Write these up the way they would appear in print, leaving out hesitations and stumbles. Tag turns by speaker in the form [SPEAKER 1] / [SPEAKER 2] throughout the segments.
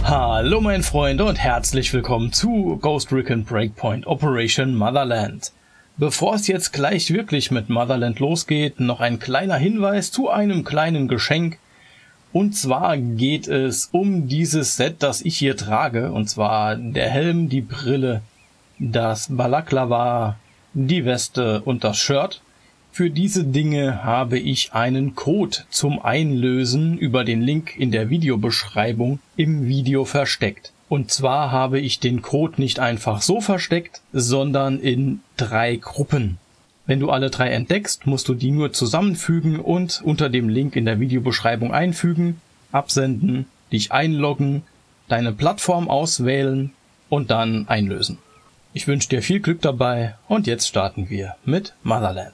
[SPEAKER 1] Hallo mein Freund und herzlich willkommen zu Ghost Recon Breakpoint Operation Motherland. Bevor es jetzt gleich wirklich mit Motherland losgeht, noch ein kleiner Hinweis zu einem kleinen Geschenk. Und zwar geht es um dieses Set, das ich hier trage, und zwar der Helm, die Brille, das Balaklava, die Weste und das Shirt. Für diese Dinge habe ich einen Code zum Einlösen über den Link in der Videobeschreibung im Video versteckt. Und zwar habe ich den Code nicht einfach so versteckt, sondern in 3 Gruppen. Wenn du alle 3 entdeckst, musst du die nur zusammenfügen und unter dem Link in der Videobeschreibung einfügen, absenden, dich einloggen, deine Plattform auswählen und dann einlösen. Ich wünsche dir viel Glück dabei und jetzt starten wir mit Motherland.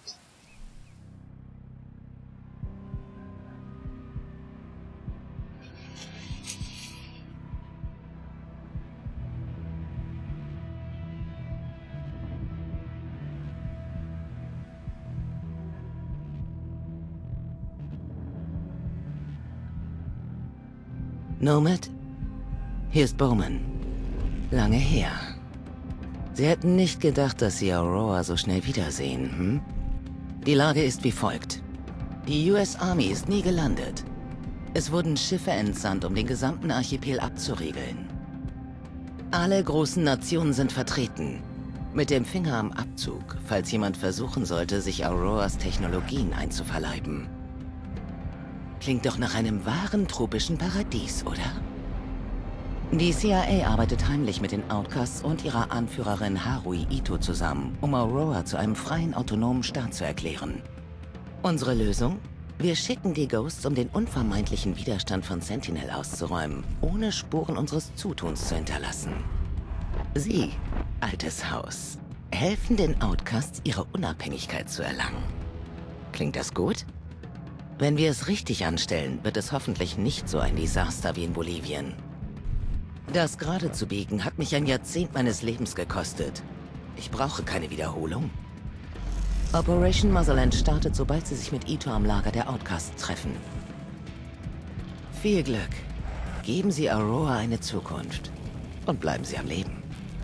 [SPEAKER 2] Nomad? Hier ist Bowman. Lange her. Sie hätten nicht gedacht, dass Sie Aurora so schnell wiedersehen, hm? Die Lage ist wie folgt. Die US Army ist nie gelandet. Es wurden Schiffe entsandt, um den gesamten Archipel abzuriegeln. Alle großen Nationen sind vertreten. Mit dem Finger am Abzug, falls jemand versuchen sollte, sich Auroras Technologien einzuverleiben. Klingt doch nach einem wahren tropischen Paradies, oder? Die CIA arbeitet heimlich mit den Outcasts und ihrer Anführerin Harui Ito zusammen, um Aurora zu einem freien, autonomen Staat zu erklären. Unsere Lösung? Wir schicken die Ghosts, um den unvermeidlichen Widerstand von Sentinel auszuräumen, ohne Spuren unseres Zutuns zu hinterlassen. Sie, altes Haus, helfen den Outcasts, ihre Unabhängigkeit zu erlangen. Klingt das gut? Wenn wir es richtig anstellen, wird es hoffentlich nicht so ein Desaster wie in Bolivien. Das gerade zu biegen hat mich ein Jahrzehnt meines Lebens gekostet. Ich brauche keine Wiederholung. Operation Motherland startet, sobald Sie sich mit Ito am Lager der Outcasts treffen. Viel Glück. Geben Sie Aurora eine Zukunft. Und bleiben Sie am Leben.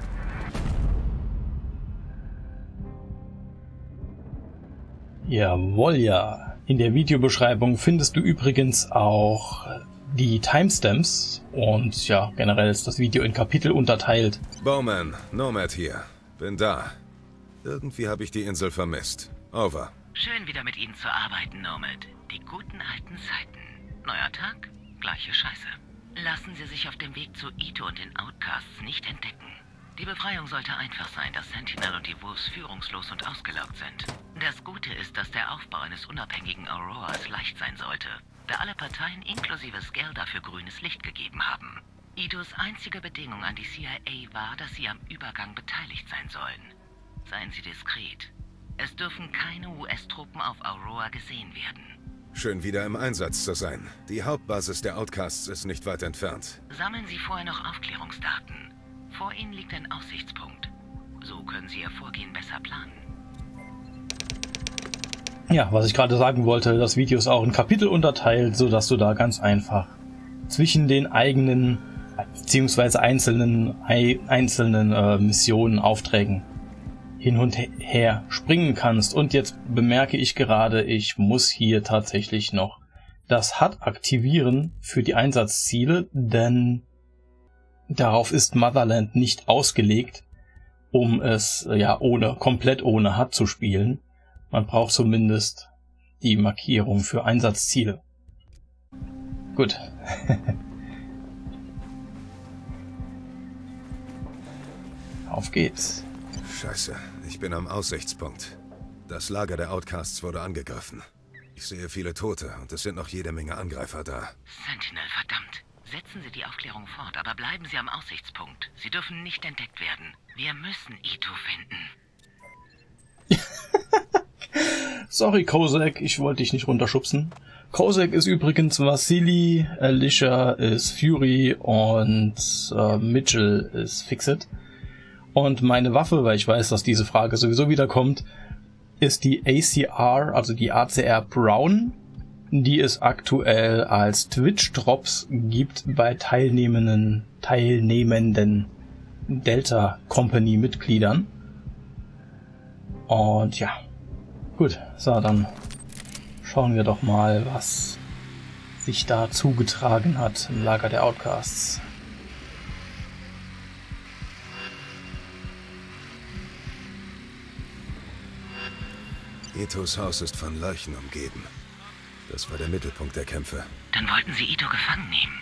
[SPEAKER 1] Jawohl, ja. In der Videobeschreibung findest du übrigens auch die Timestamps und ja, generell ist das Video in Kapitel unterteilt.
[SPEAKER 3] Bowman, Nomad hier. Bin da. Irgendwie habe ich die Insel vermisst. Over.
[SPEAKER 2] Schön wieder mit Ihnen zu arbeiten, Nomad. Die guten alten Zeiten. Neuer Tag, gleiche Scheiße. Lassen Sie sich auf dem Weg zu Ito und den Outcasts nicht entdecken. Die Befreiung sollte einfach sein, dass Sentinel und die Wolves führungslos und ausgelaugt sind. Das Gute ist, dass der Aufbau eines unabhängigen Auroras leicht sein sollte, da alle Parteien inklusive Skell dafür grünes Licht gegeben haben. Itos einzige Bedingung an die CIA war, dass sie am Übergang beteiligt sein sollen. Seien Sie diskret. Es dürfen keine US-Truppen auf Aurora gesehen werden.
[SPEAKER 3] Schön wieder im Einsatz zu sein. Die Hauptbasis der Outcasts ist nicht weit entfernt.
[SPEAKER 2] Sammeln Sie vorher noch Aufklärungsdaten. Vor Ihnen liegt ein Aussichtspunkt. So können Sie Ihr Vorgehen besser planen.
[SPEAKER 1] Ja, was ich gerade sagen wollte, das Video ist auch in Kapitel unterteilt, sodass du da ganz einfach zwischen den eigenen bzw. einzelnen Missionen, Aufträgen hin und her springen kannst. Und jetzt bemerke ich gerade, ich muss hier tatsächlich noch das HUD aktivieren für die Einsatzziele, denn darauf ist Motherland nicht ausgelegt, um es ja komplett ohne HUD zu spielen. Man braucht zumindest die Markierung für Einsatzziele. Gut. Auf geht's.
[SPEAKER 3] Scheiße, ich bin am Aussichtspunkt. Das Lager der Outcasts wurde angegriffen. Ich sehe viele Tote und es sind noch jede Menge Angreifer da.
[SPEAKER 2] Sentinel, verdammt. Setzen Sie die Aufklärung fort, aber bleiben Sie am Aussichtspunkt. Sie dürfen nicht entdeckt werden. Wir müssen Ito finden.
[SPEAKER 1] Sorry, Kozak, ich wollte dich nicht runterschubsen. Kozak ist übrigens Vasily, Alicia ist Fury und Mitchell ist Fixit. Und meine Waffe, weil ich weiß, dass diese Frage sowieso wieder kommt, ist die ACR, also die ACR Brown. die es aktuell als Twitch-Drops gibt bei teilnehmenden Delta Company-Mitgliedern. Und ja, gut, so, dann schauen wir doch mal, was sich da zugetragen hat im Lager der Outcasts.
[SPEAKER 3] Itos Haus ist von Leichen umgeben. Das war der Mittelpunkt der Kämpfe.
[SPEAKER 2] Dann wollten sie Ito gefangen nehmen.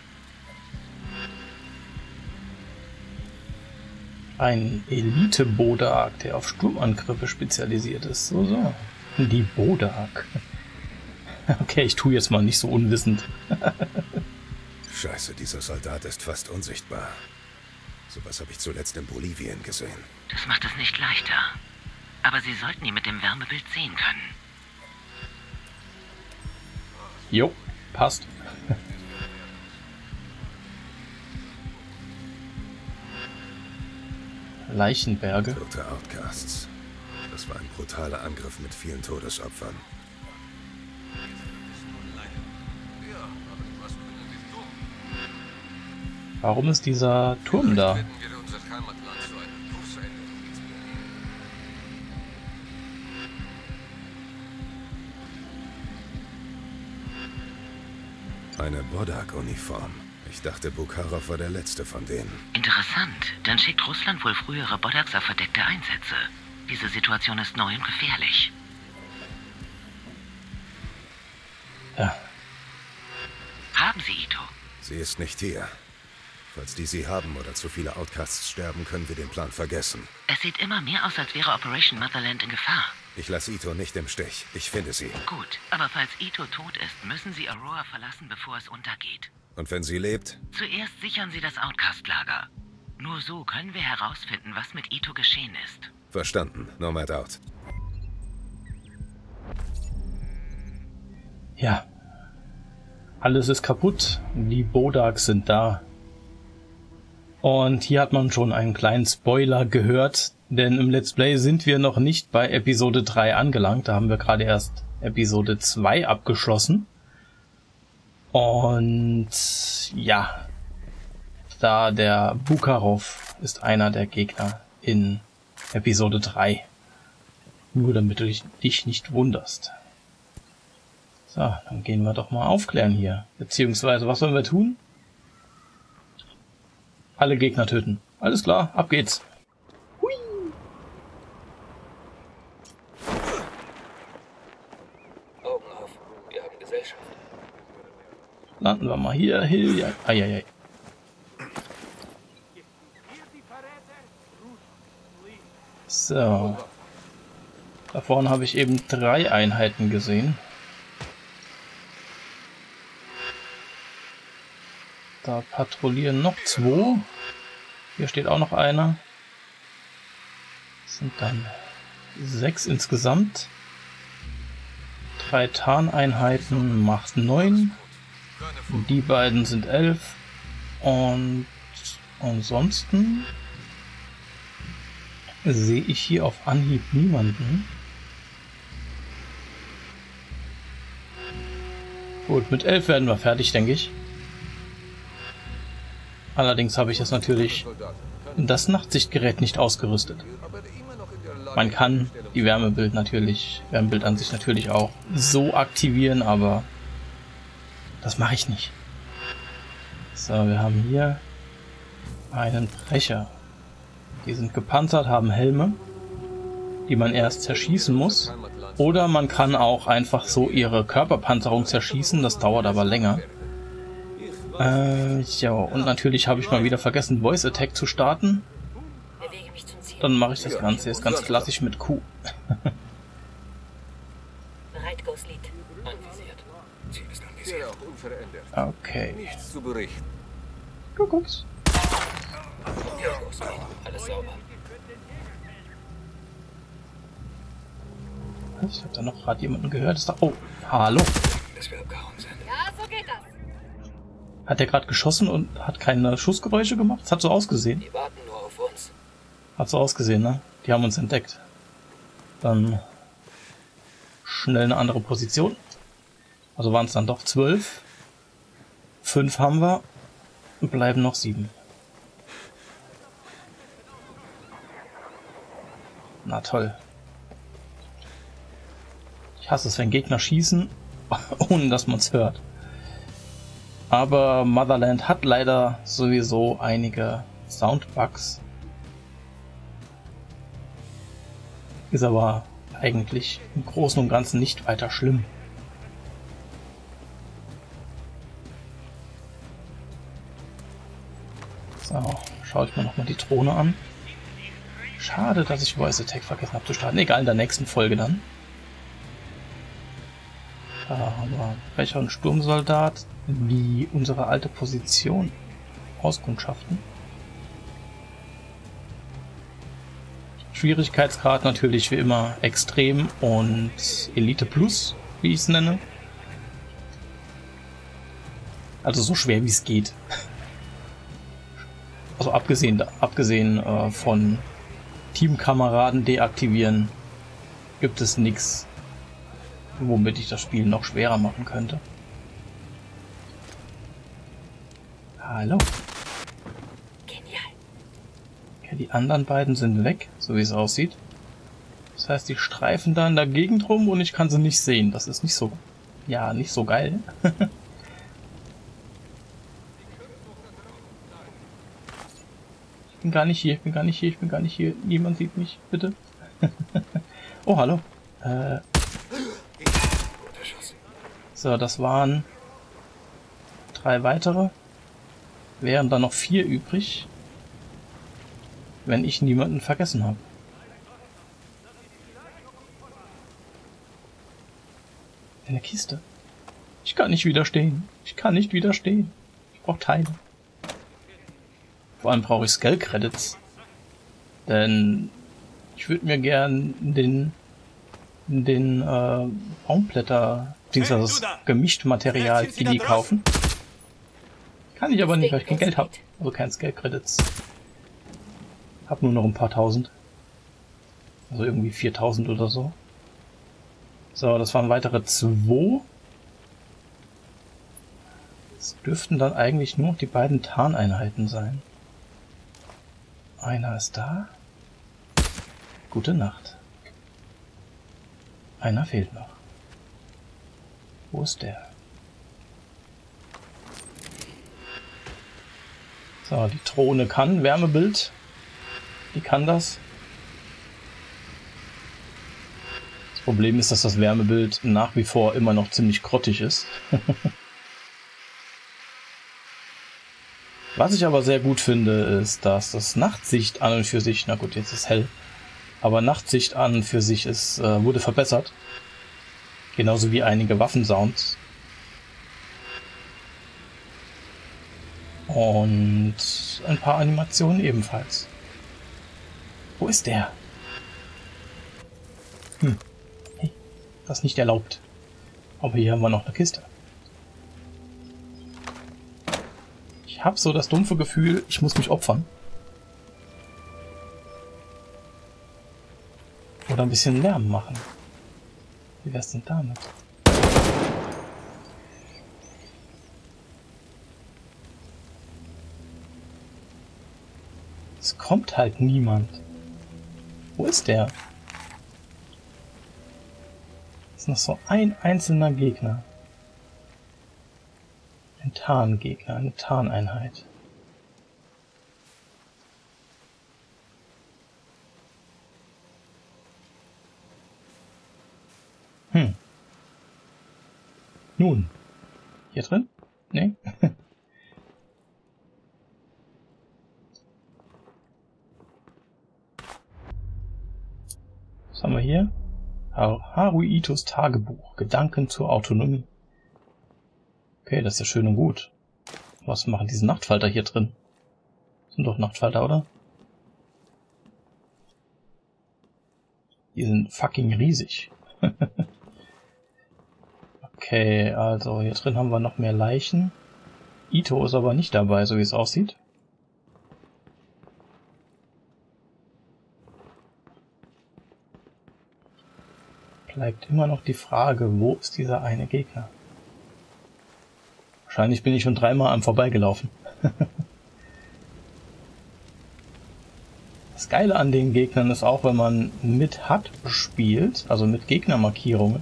[SPEAKER 1] Ein Elite-Bodak, der auf Sturmangriffe spezialisiert ist. So. Die Bodak. Okay, ich tue jetzt mal nicht so unwissend.
[SPEAKER 3] Scheiße, dieser Soldat ist fast unsichtbar. Sowas habe ich zuletzt in Bolivien gesehen.
[SPEAKER 2] Das macht es nicht leichter. Aber Sie sollten ihn mit dem Wärmebild sehen können.
[SPEAKER 1] Jo, passt. Leichenberge.
[SPEAKER 3] Tote Outcasts. Das war ein brutaler Angriff mit vielen Todesopfern.
[SPEAKER 1] Warum ist dieser Turm da?
[SPEAKER 3] Eine Bodak-Uniform. Ich dachte, Bukharov war der letzte von denen.
[SPEAKER 2] Interessant. Dann schickt Russland wohl frühere Bodaks auf verdeckte Einsätze. Diese Situation ist neu und gefährlich.
[SPEAKER 1] Ja.
[SPEAKER 2] Haben Sie Ito?
[SPEAKER 3] Sie ist nicht hier. Falls die sie haben oder zu viele Outcasts sterben, können wir den Plan vergessen.
[SPEAKER 2] Es sieht immer mehr aus, als wäre Operation Motherland in Gefahr.
[SPEAKER 3] Ich lasse Ito nicht im Stich. Ich finde sie.
[SPEAKER 2] Gut, aber falls Ito tot ist, müssen Sie Aurora verlassen, bevor es untergeht.
[SPEAKER 3] Und wenn sie lebt?
[SPEAKER 2] Zuerst sichern Sie das Outcast-Lager. Nur so können wir herausfinden, was mit Ito geschehen ist.
[SPEAKER 3] Verstanden. Nomad out.
[SPEAKER 1] Ja. Alles ist kaputt. Die Bodaks sind da. Und hier hat man schon einen kleinen Spoiler gehört, denn im Let's Play sind wir noch nicht bei Episode 3 angelangt. Da haben wir gerade erst Episode 2 abgeschlossen. Und ja, da der Bukharov ist einer der Gegner in Episode 3. Nur damit du dich nicht wunderst. So, dann gehen wir doch mal aufklären hier. Beziehungsweise, was sollen wir tun? Alle Gegner töten. Alles klar, ab geht's. Hui.
[SPEAKER 4] Augen auf, wir haben Gesellschaft.
[SPEAKER 1] Landen wir mal hier. Hilja. Eieiei. So. Da vorne habe ich eben 3 Einheiten gesehen. Da patrouillieren noch 2. Hier steht auch noch einer. Das sind dann 6 insgesamt. 3 Tarneinheiten macht 9. Die beiden sind 11. Und ansonsten sehe ich hier auf Anhieb niemanden. Gut, mit 11 werden wir fertig, denke ich. Allerdings habe ich jetzt natürlich das Nachtsichtgerät nicht ausgerüstet. Man kann die Wärmebildansicht natürlich auch so aktivieren, aber das mache ich nicht. So, wir haben hier einen Brecher. Die sind gepanzert, haben Helme, die man erst zerschießen muss. Oder man kann auch einfach so ihre Körperpanzerung zerschießen, das dauert aber länger. Ja, und natürlich habe ich mal wieder vergessen, Voice Attack zu starten. Dann mache ich das Ganze jetzt ganz klassisch mit Q.
[SPEAKER 4] Bereit, Ghost Lead. Anvisiert.
[SPEAKER 3] Ziel ist anvisiert.
[SPEAKER 1] Okay.
[SPEAKER 4] Nichts zu berichten.
[SPEAKER 1] Guck's.
[SPEAKER 4] Ja, Ghost Lead. Alles sauber.
[SPEAKER 1] Ich habe da noch gerade jemanden gehört. Ist da, oh, hallo.
[SPEAKER 3] Dass wir abgehauen sind.
[SPEAKER 5] Ja, so geht das.
[SPEAKER 1] Hat der gerade geschossen und hat keine Schussgeräusche gemacht? Das hat so ausgesehen.
[SPEAKER 4] Die warten nur auf uns.
[SPEAKER 1] Hat so ausgesehen, ne? Die haben uns entdeckt. Dann schnell eine andere Position. Also waren es dann doch 12. 5 haben wir und bleiben noch 7. Na toll. Ich hasse es, wenn Gegner schießen, ohne dass man es hört. Aber Motherland hat leider sowieso einige Soundbugs. Ist aber eigentlich im Großen und Ganzen nicht weiter schlimm. So, schaue ich mir nochmal die Drohne an. Schade, dass ich Voice Attack vergessen habe zu starten. Egal, in der nächsten Folge dann. Da haben wir Brecher und Sturmsoldat, wie unsere alte Position auskundschaften. Schwierigkeitsgrad natürlich wie immer extrem und Elite Plus, wie ich es nenne. Also so schwer wie es geht. Also abgesehen von Teamkameraden deaktivieren, gibt es nichts, womit ich das Spiel noch schwerer machen könnte. Hallo.
[SPEAKER 4] Genial.
[SPEAKER 1] Okay, die anderen beiden sind weg, so wie es aussieht. Das heißt, die streifen da in der Gegend rum und ich kann sie nicht sehen. Das ist nicht so, ja, nicht so geil. Ich bin gar nicht hier, ich bin gar nicht hier, ich bin gar nicht hier. Niemand sieht mich, bitte. Oh, hallo. So, das waren 3 weitere. Wären dann noch 4 übrig, wenn ich niemanden vergessen habe. Eine Kiste. Ich kann nicht widerstehen. Ich kann nicht widerstehen. Ich brauche Teile. Vor allem brauche ich Skill Credits. Denn ich würde mir gern den Baumblätter, beziehungsweise das Gemischtmaterial Billy kaufen. Kann ich aber nicht, weil ich kein Geld habe. Also kein Skill Credits. Hab nur noch ein paar tausend. Also irgendwie 4000 oder so. So, das waren weitere 2. Es dürften dann eigentlich nur die beiden Tarneinheiten sein. Einer ist da. Gute Nacht. Einer fehlt noch. Wo ist der? So, die Drohne kann Wärmebild. Die kann das. Das Problem ist, dass das Wärmebild nach wie vor immer noch ziemlich grottig ist. Was ich aber sehr gut finde, ist, dass das Nachtsicht an und für sich, na gut, jetzt ist hell, aber Nachtsicht an und für sich ist, wurde verbessert. Genauso wie einige Waffensounds. Und ein paar Animationen ebenfalls. Wo ist der? Hey, das ist nicht erlaubt. Aber hier haben wir noch eine Kiste. Ich habe so das dumpfe Gefühl, ich muss mich opfern. Oder ein bisschen Lärm machen. Wie wär's denn damit? Es kommt halt niemand. Wo ist der? Es ist noch so ein einzelner Gegner. Ein Tarngegner, eine Tarneinheit. Nun. Hier drin? Nee? Was haben wir hier? Haruitos Tagebuch. Gedanken zur Autonomie. Okay, das ist ja schön und gut. Was machen diese Nachtfalter hier drin? Sind doch Nachtfalter, oder? Die sind fucking riesig. Okay, also hier drin haben wir noch mehr Leichen. Ito ist aber nicht dabei, so wie es aussieht. Bleibt immer noch die Frage, wo ist dieser eine Gegner? Wahrscheinlich bin ich schon 3-mal am vorbeigelaufen. Das Geile an den Gegnern ist auch, wenn man mit HUD spielt, also mit Gegnermarkierungen,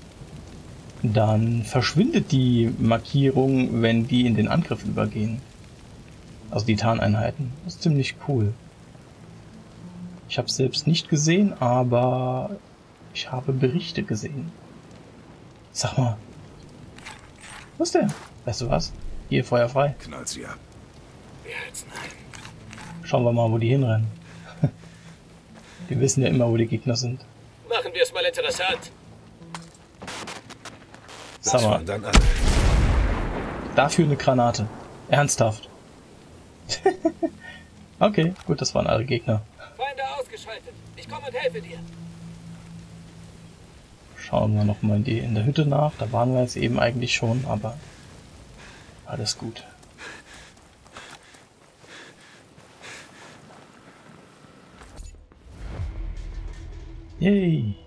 [SPEAKER 1] dann verschwindet die Markierung, wenn die in den Angriff übergehen. Also die Tarneinheiten. Das ist ziemlich cool. Ich habe es selbst nicht gesehen, aber ich habe Berichte gesehen. Sag mal. Wo ist der? Weißt du was? Hier, Feuer frei.
[SPEAKER 3] Knallt sie ab.
[SPEAKER 1] Schauen wir mal, wo die hinrennen. Wir wissen ja immer, wo die Gegner sind.
[SPEAKER 5] Machen wir es mal interessant.
[SPEAKER 1] Sag mal.
[SPEAKER 3] Dann an.
[SPEAKER 1] Dafür eine Granate. Ernsthaft. Okay, gut, das waren alle Gegner.
[SPEAKER 5] Feinde ausgeschaltet. Ich komme und helfe dir.
[SPEAKER 1] Schauen wir nochmal in der Hütte nach. Da waren wir jetzt eben eigentlich schon, aber alles gut. Yay.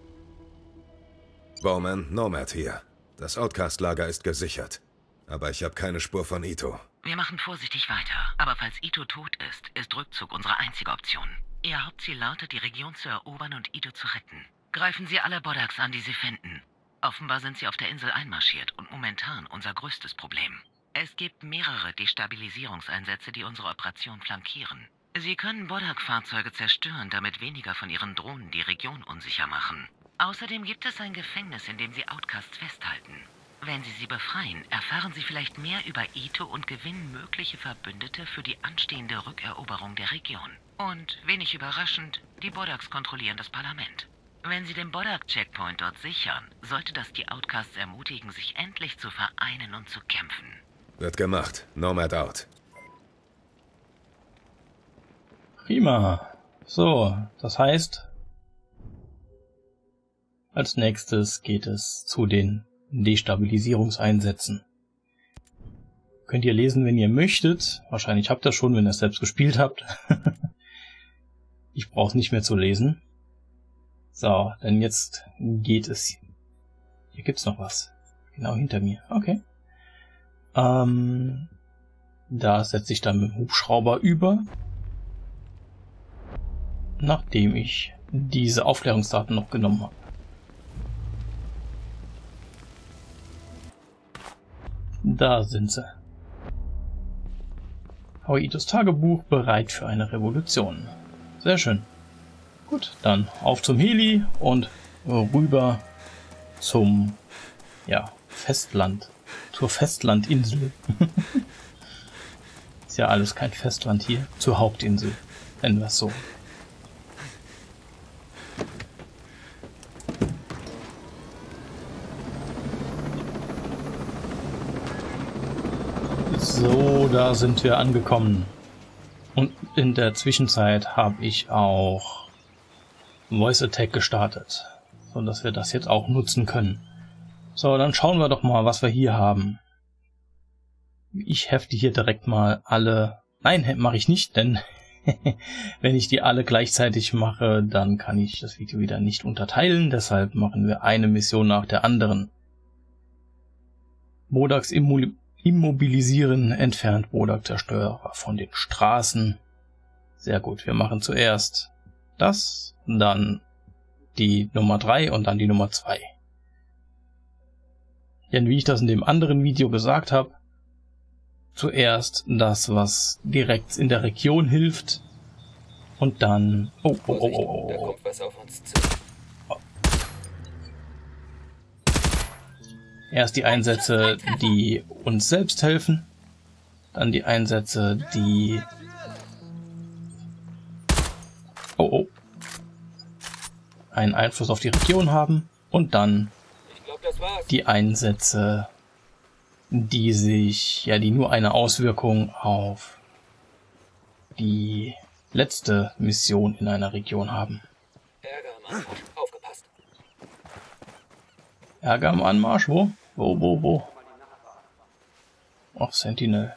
[SPEAKER 3] Bowman, Nomad hier. Das Outcast-Lager ist gesichert. Aber ich habe keine Spur von Ito.
[SPEAKER 2] Wir machen vorsichtig weiter. Aber falls Ito tot ist Rückzug unsere einzige Option. Ihr Hauptziel lautet, die Region zu erobern und Ito zu retten. Greifen Sie alle Bodaks an, die Sie finden. Offenbar sind sie auf der Insel einmarschiert und momentan unser größtes Problem. Es gibt mehrere Destabilisierungseinsätze, die unsere Operation flankieren. Sie können Bodak-Fahrzeuge zerstören, damit weniger von ihren Drohnen die Region unsicher machen. Außerdem gibt es ein Gefängnis, in dem sie Outcasts festhalten. Wenn Sie sie befreien, erfahren Sie vielleicht mehr über Ito und gewinnen mögliche Verbündete für die anstehende Rückeroberung der Region. Und, wenig überraschend, die Bodaks kontrollieren das Parlament. Wenn Sie den Bodak-Checkpoint dort sichern, sollte das die Outcasts ermutigen, sich endlich zu vereinen und zu kämpfen.
[SPEAKER 3] Wird gemacht. Nomad out.
[SPEAKER 1] Prima. So, das heißt, als nächstes geht es zu den Destabilisierungseinsätzen. Könnt ihr lesen, wenn ihr möchtet. Wahrscheinlich habt ihr schon, wenn ihr es selbst gespielt habt. Ich brauche es nicht mehr zu lesen. So, denn jetzt geht es. Hier gibt's noch was. Genau hinter mir. Okay. Da setze ich dann mit dem Hubschrauber über. Nachdem ich diese Aufklärungsdaten noch genommen habe. Da sind sie. Hawaiitos Tagebuch bereit für eine Revolution. Sehr schön. Gut, dann auf zum Heli und rüber zum Festland. Zur Festlandinsel. Ist ja alles kein Festland hier. Zur Hauptinsel. Nennen wir es so. So, da sind wir angekommen. Und in der Zwischenzeit habe ich auch Voice Attack gestartet, so dass wir das jetzt auch nutzen können. So, dann schauen wir doch mal, was wir hier haben. Ich hefte hier direkt mal alle... Nein, mache ich nicht, denn wenn ich die alle gleichzeitig mache, dann kann ich das Video wieder nicht unterteilen. Deshalb machen wir eine Mission nach der anderen. Bodaks immobilisieren, entfernt Bodak-Zerstörer von den Straßen. Sehr gut, wir machen zuerst das, dann die Nummer 3 und dann die Nummer 2. Denn wie ich das in dem anderen Video gesagt habe, zuerst das, was direkt in der Region hilft und dann...
[SPEAKER 5] Da kommt was auf uns zu.
[SPEAKER 1] Erst die Einsätze, die uns selbst helfen, dann die Einsätze, die einen Einfluss auf die Region haben und dann die Einsätze, die die nur eine Auswirkung auf die letzte Mission in einer Region haben.
[SPEAKER 5] Ärger am Anfang. Aufgepasst.
[SPEAKER 1] Ärger am Anmarsch? Wo? Wo? Ach, Sentinel.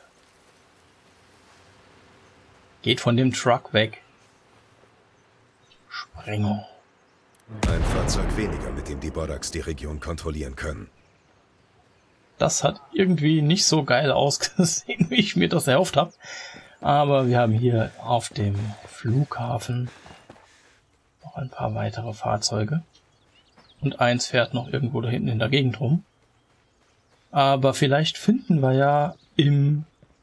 [SPEAKER 1] Geht von dem Truck weg. Sprengung.
[SPEAKER 3] Ein Fahrzeug weniger, mit dem die Bodaks die Region kontrollieren können.
[SPEAKER 1] Das hat irgendwie nicht so geil ausgesehen, wie ich mir das erhofft habe. Aber wir haben hier auf dem Flughafen noch ein paar weitere Fahrzeuge. Und eins fährt noch irgendwo da hinten in der Gegend rum. Aber vielleicht finden wir ja im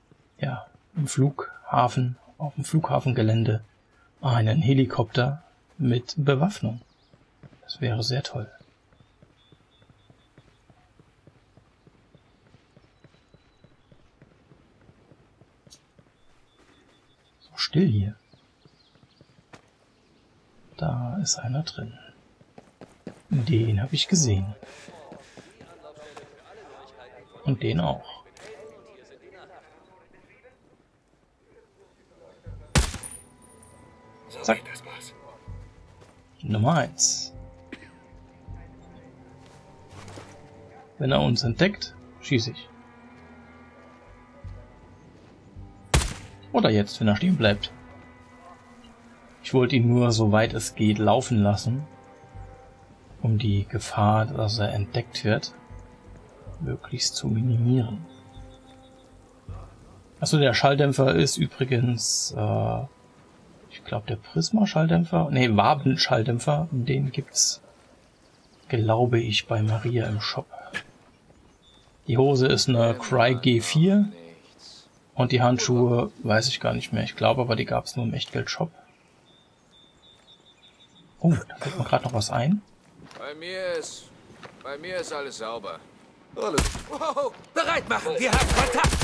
[SPEAKER 1] Flughafen, auf dem Flughafengelände einen Helikopter mit Bewaffnung. Das wäre sehr toll. So still hier. Da ist einer drin. Den habe ich gesehen. Und den auch. Zack. Nummer 1. Wenn er uns entdeckt, schieße ich. Oder jetzt, wenn er stehen bleibt. Ich wollte ihn nur, soweit es geht, laufen lassen, um die Gefahr, dass er entdeckt wird, möglichst zu minimieren. Achso, der Schalldämpfer ist übrigens, ich glaube, der Prisma-Schalldämpfer, ne, Waben-Schalldämpfer, den gibt's, glaube ich, bei Maria im Shop. Die Hose ist eine Cry G4 und die Handschuhe weiß ich gar nicht mehr. Ich glaube aber, die gab es nur im Echtgeld-Shop. Oh, da fällt mir gerade noch was ein.
[SPEAKER 6] Bei mir ist alles sauber.
[SPEAKER 5] Wow, bereit machen, wir haben Kontakt!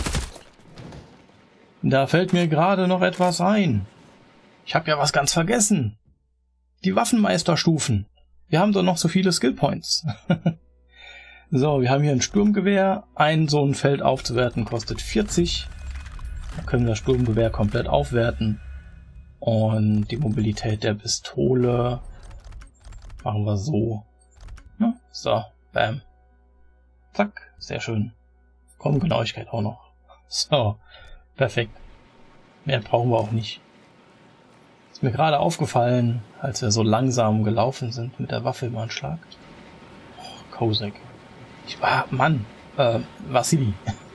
[SPEAKER 1] Da fällt mir gerade noch etwas ein. Ich habe ja was ganz vergessen. Die Waffenmeisterstufen. Wir haben doch noch so viele Skillpoints. So, wir haben hier ein Sturmgewehr. Ein so ein Feld aufzuwerten kostet 40. Da können wir das Sturmgewehr komplett aufwerten. Und die Mobilität der Pistole machen wir so. Ja, so, bam. Zack, sehr schön. Genauigkeit auch noch. So, perfekt. Mehr brauchen wir auch nicht. Ist mir gerade aufgefallen, als wir so langsam gelaufen sind mit der Waffe im Anschlag. Oh, Kozak. Vassili.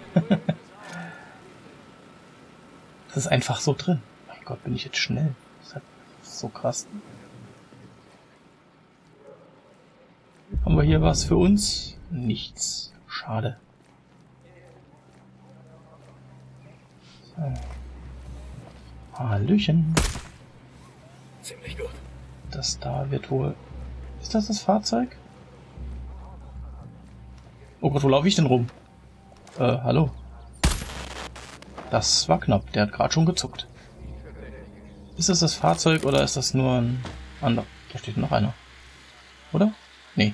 [SPEAKER 1] Das ist einfach so drin. Mein Gott, bin ich jetzt schnell. Das ist so krass. Haben wir hier was für uns? Nichts. Schade. So. Hallöchen.
[SPEAKER 5] Ziemlich gut.
[SPEAKER 1] Das da wird wohl... Ist das das Fahrzeug? Oh Gott, wo laufe ich denn rum? Hallo. Das war knapp. Der hat gerade schon gezuckt. Ist das das Fahrzeug oder ist das nur ein anderer? Da steht noch einer. Oder? Nee.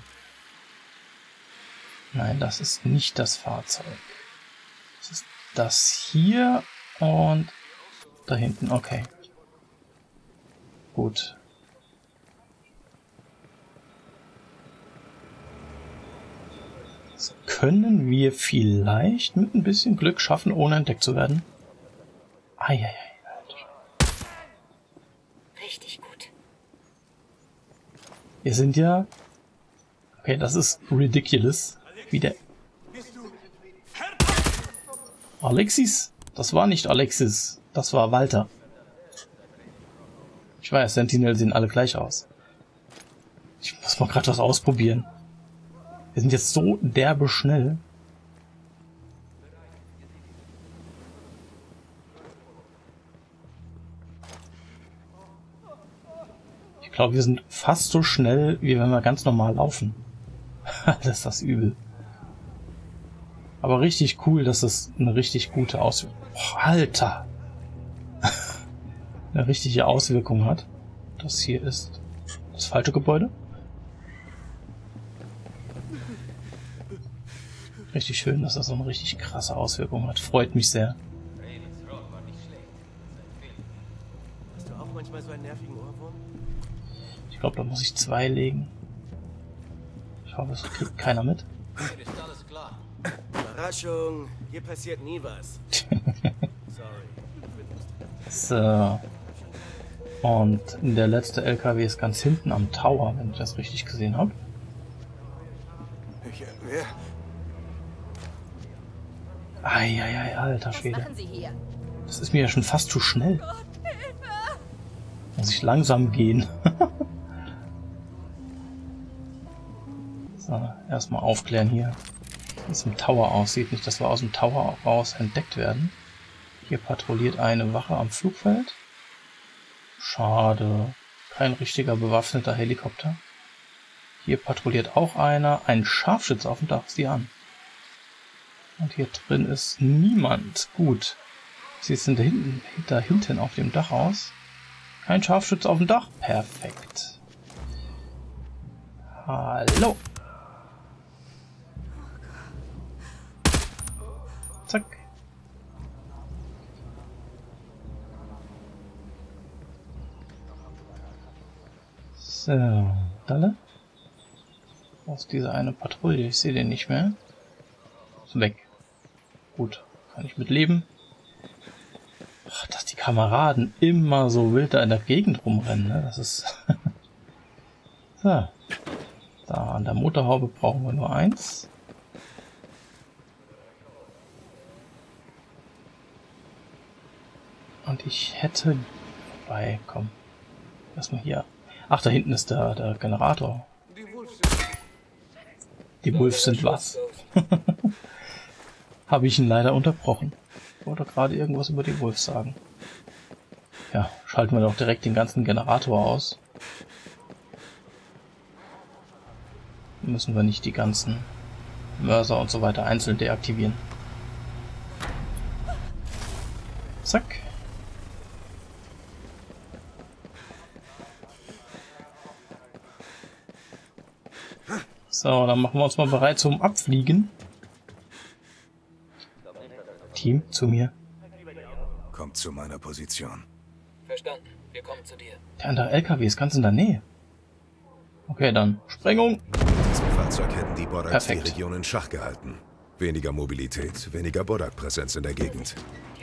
[SPEAKER 1] Nein, das ist nicht das Fahrzeug. Das ist das hier und da hinten. Okay. Gut. Das können wir vielleicht mit ein bisschen Glück schaffen, ohne entdeckt zu werden. Eieiei.
[SPEAKER 4] Richtig gut.
[SPEAKER 1] Wir sind ja... Okay, das ist ridiculous. Wie der... Alexis? Das war nicht Alexis. Das war Walter. Ich weiß, Sentinel sehen alle gleich aus. Ich muss mal gerade was ausprobieren. Wir sind jetzt so derbe schnell. Ich glaube, wir sind fast so schnell, wie wenn wir ganz normal laufen. Das ist das übel. Aber richtig cool, dass es eine richtig gute Auswirkung... Oh, Alter! Eine richtige Auswirkung hat. Das hier ist das falsche Gebäude. Richtig schön, dass das so eine richtig krasse Auswirkung hat. Freut mich sehr.
[SPEAKER 7] Hast du auch manchmal so einen nervigen Ohrwurm?
[SPEAKER 1] Ich glaube, da muss ich 2 legen. Ich hoffe, es kriegt keiner mit.
[SPEAKER 5] Ist alles klar.
[SPEAKER 7] Überraschung, hier passiert nie was. Sorry.
[SPEAKER 1] So. Und der letzte LKW ist ganz hinten am Tower, wenn ich das richtig gesehen habe. Eieiei, alter Schwede.
[SPEAKER 4] Was machen Sie hier?
[SPEAKER 1] Das ist mir ja schon fast zu schnell. Muss ich langsam gehen. So, erstmal aufklären hier, wie es im Tower aussieht. Nicht, dass wir aus dem Tower raus entdeckt werden. Hier patrouilliert eine Wache am Flugfeld. Schade. Kein richtiger bewaffneter Helikopter. Hier patrouilliert auch einer. Ein Scharfschütze auf dem Dach. Sieh an. Und hier drin ist niemand. Gut. Sie sind da hinten auf dem Dach aus. Kein Scharfschütze auf dem Dach. Perfekt. Hallo. Zack. So, Dalle. Wo ist diese eine Patrouille? Ich sehe den nicht mehr. Ist weg. Gut, kann ich mit leben. Ach, dass die Kameraden immer so wild da in der Gegend rumrennen, ne? Das ist... So. Da an der Motorhaube brauchen wir nur eins. Und ich hätte... Vorbei, komm. Lass mal hier... Ach, da hinten ist der Generator. Die Wolves sind was? Habe ich ihn leider unterbrochen. Ich wollte gerade irgendwas über die Wolves sagen. Ja, schalten wir doch direkt den ganzen Generator aus. Müssen wir nicht die ganzen Mörser und so weiter einzeln deaktivieren. Zack. So, dann machen wir uns mal bereit zum Abfliegen. Team, zu mir.
[SPEAKER 3] Kommt zu meiner Position.
[SPEAKER 5] Verstanden. Wir kommen zu dir.
[SPEAKER 1] Der andere LKW ist ganz in der Nähe. Okay, dann Sprengung.
[SPEAKER 3] Mit diesem Fahrzeug hätten die Bodaks die
[SPEAKER 1] Perfekt.
[SPEAKER 3] Region in Schach gehalten. Weniger Mobilität, weniger Bodak-Präsenz in der Gegend.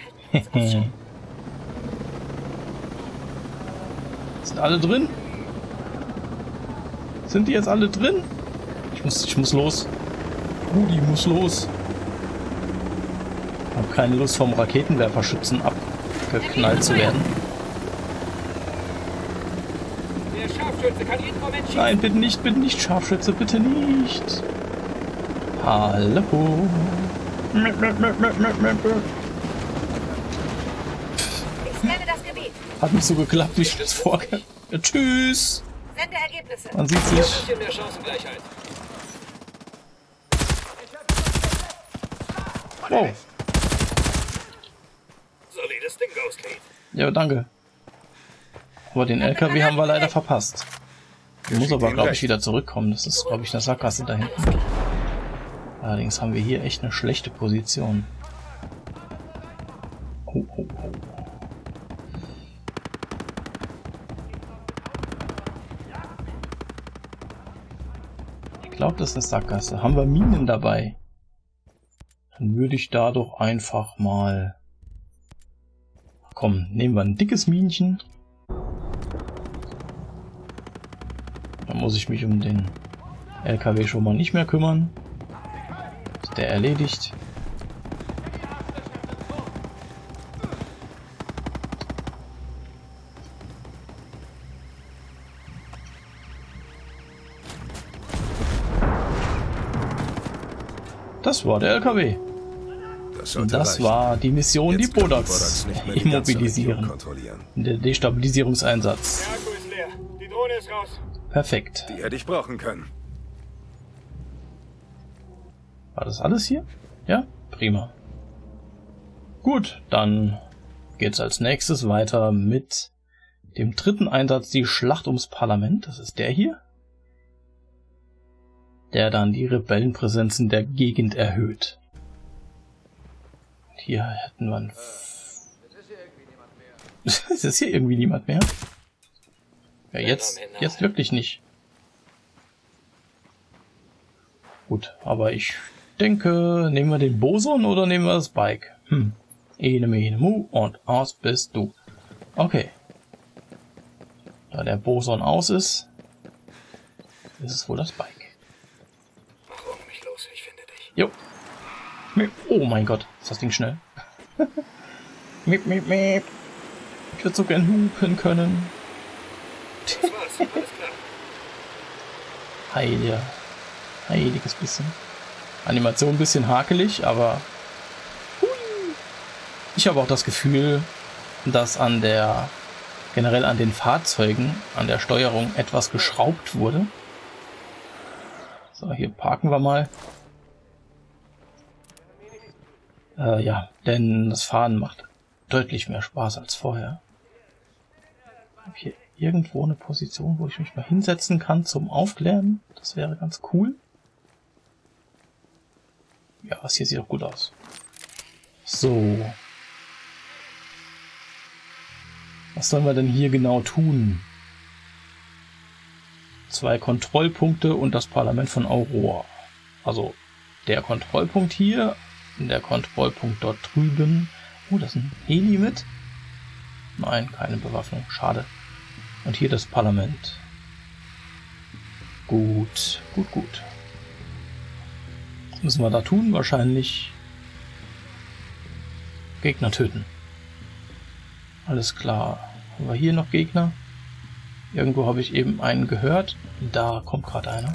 [SPEAKER 1] Sind alle drin? Sind die jetzt alle drin? Ich muss los. Rudi muss los. Ich habe keine Lust vom Raketenwerferschützen abgeknallt zu werden.
[SPEAKER 5] Der Scharfschütze kann jeden Moment schießen.
[SPEAKER 1] Nein, bitte nicht, Scharfschütze, bitte nicht. Hallo.
[SPEAKER 4] Ich scanne das Gebiet.
[SPEAKER 1] Hat nicht so geklappt, wie ich das vorgehe. Ja, tschüss.
[SPEAKER 4] Sende Ergebnisse.
[SPEAKER 1] Man sieht sich.
[SPEAKER 5] Bisschen mehr Chancengleichheit.
[SPEAKER 1] Wow.
[SPEAKER 5] Solides Ding, Ghost Kate.
[SPEAKER 1] Ja, danke. Aber den LKW haben wir leider verpasst. Ich muss aber, glaube ich, wieder zurückkommen. Das ist, glaube ich, eine Sackgasse da hinten. Allerdings haben wir hier echt eine schlechte Position. Oh, oh, oh. Ich glaube, das ist eine Sackgasse. Haben wir Minen dabei? Dann würde ich da doch einfach mal... Komm, nehmen wir ein dickes Minchen. Dann muss ich mich um den LKW schon mal nicht mehr kümmern. Ist der erledigt. Das war der LKW. Und das war die Mission, die Bodaks immobilisieren. Der Destabilisierungseinsatz.
[SPEAKER 5] Der Akku ist leer. Die Drohne ist raus.
[SPEAKER 1] Perfekt.
[SPEAKER 3] Die hätte ich brauchen können.
[SPEAKER 1] War das alles hier? Ja? Prima. Gut, dann geht's als nächstes weiter mit dem dritten Einsatz, die Schlacht ums Parlament. Das ist der hier. Der dann die Rebellenpräsenz in der Gegend erhöht. Hier hätten wir einen... Es ist hier irgendwie niemand mehr. Ja, jetzt wirklich nicht. Gut, aber ich denke, nehmen wir den Boson oder nehmen wir das Bike? Ene, mene, mu und aus bist du. Okay. Da der Boson aus ist es wohl das Bike.
[SPEAKER 5] Mach mich los, ich finde dich.
[SPEAKER 1] Jo. Oh mein Gott. ist das Ding schnell. Miep, miep, miep. Ich würde so gern hupen können.
[SPEAKER 5] Das war's, alles klar.
[SPEAKER 1] Heiliges bisschen. Animation ein bisschen hakelig, aber ich habe auch das Gefühl, dass generell an den Fahrzeugen, an der Steuerung etwas geschraubt wurde. So, hier parken wir mal. Ja, denn das Fahren macht deutlich mehr Spaß als vorher. Ich habe hier irgendwo eine Position, wo ich mich mal hinsetzen kann zum Aufklären. Das wäre ganz cool. Ja, das hier sieht doch gut aus. So. Was sollen wir denn hier genau tun? 2 Kontrollpunkte und das Parlament von Aurora. Also der Kontrollpunkt hier, der Kontrollpunkt dort drüben. Oh, das ist ein Heli mit. Nein, keine Bewaffnung. Schade. Und hier das Parlament. Gut. Was müssen wir da tun? Wahrscheinlich Gegner töten. Alles klar. Haben wir hier noch Gegner? Irgendwo habe ich eben einen gehört. Da kommt gerade einer.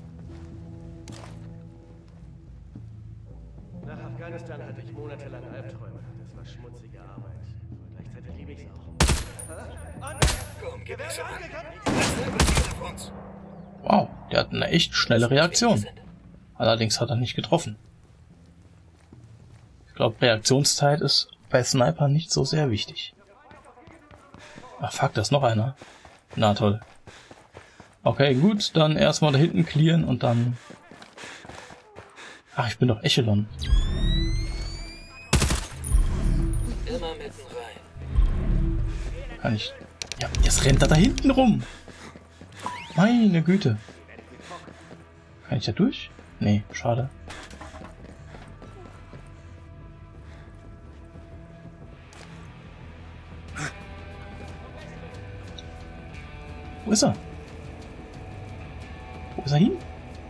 [SPEAKER 7] Nach Afghanistan hatte ich monatelang Albträume. Das war schmutzige Arbeit. Aber gleichzeitig liebe ich's auch.
[SPEAKER 5] Komm, gib es an. Dasselbe Ziel auf uns.
[SPEAKER 1] Wow, der hat eine echt schnelle Reaktion. Allerdings hat er nicht getroffen. Ich glaube, Reaktionszeit ist bei Sniper nicht so sehr wichtig. Ach fuck, da ist noch einer. Na toll. Okay, gut, dann erstmal da hinten clearen und dann... Ach, ich bin doch Echelon.
[SPEAKER 5] Immer mitten rein.
[SPEAKER 1] Kann ich... Ja, jetzt rennt er da hinten rum. Meine Güte. Kann ich da durch? Nee, schade. Wo ist er? Wo ist er hin?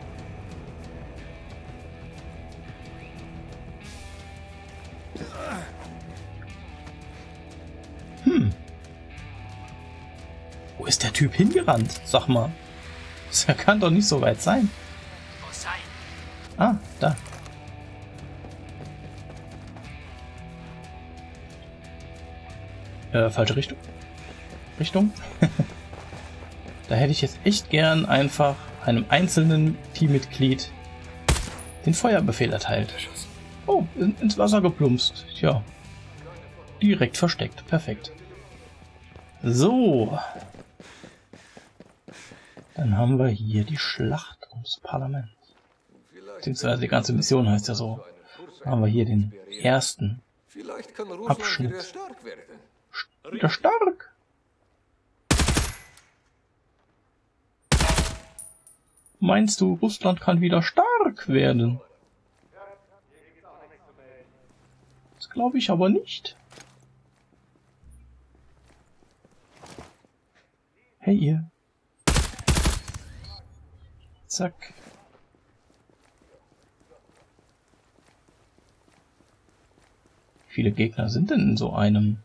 [SPEAKER 1] Wo ist der Typ hingerannt? Sag mal. Das kann doch nicht so weit sein. Ah, da. Falsche Richtung. Da hätte ich jetzt echt gern einfach einem einzelnen Teammitglied den Feuerbefehl erteilt. Oh, ins Wasser geplumpst. Tja. Direkt versteckt. Perfekt. So. Dann haben wir hier die Schlacht ums Parlament. Beziehungsweise die ganze Mission heißt ja so. Dann haben wir hier den ersten Abschnitt. Wieder stark. Meinst du, Russland kann wieder stark werden? Das glaube ich aber nicht. Hey ihr. Zack. Wie viele Gegner sind denn in so einem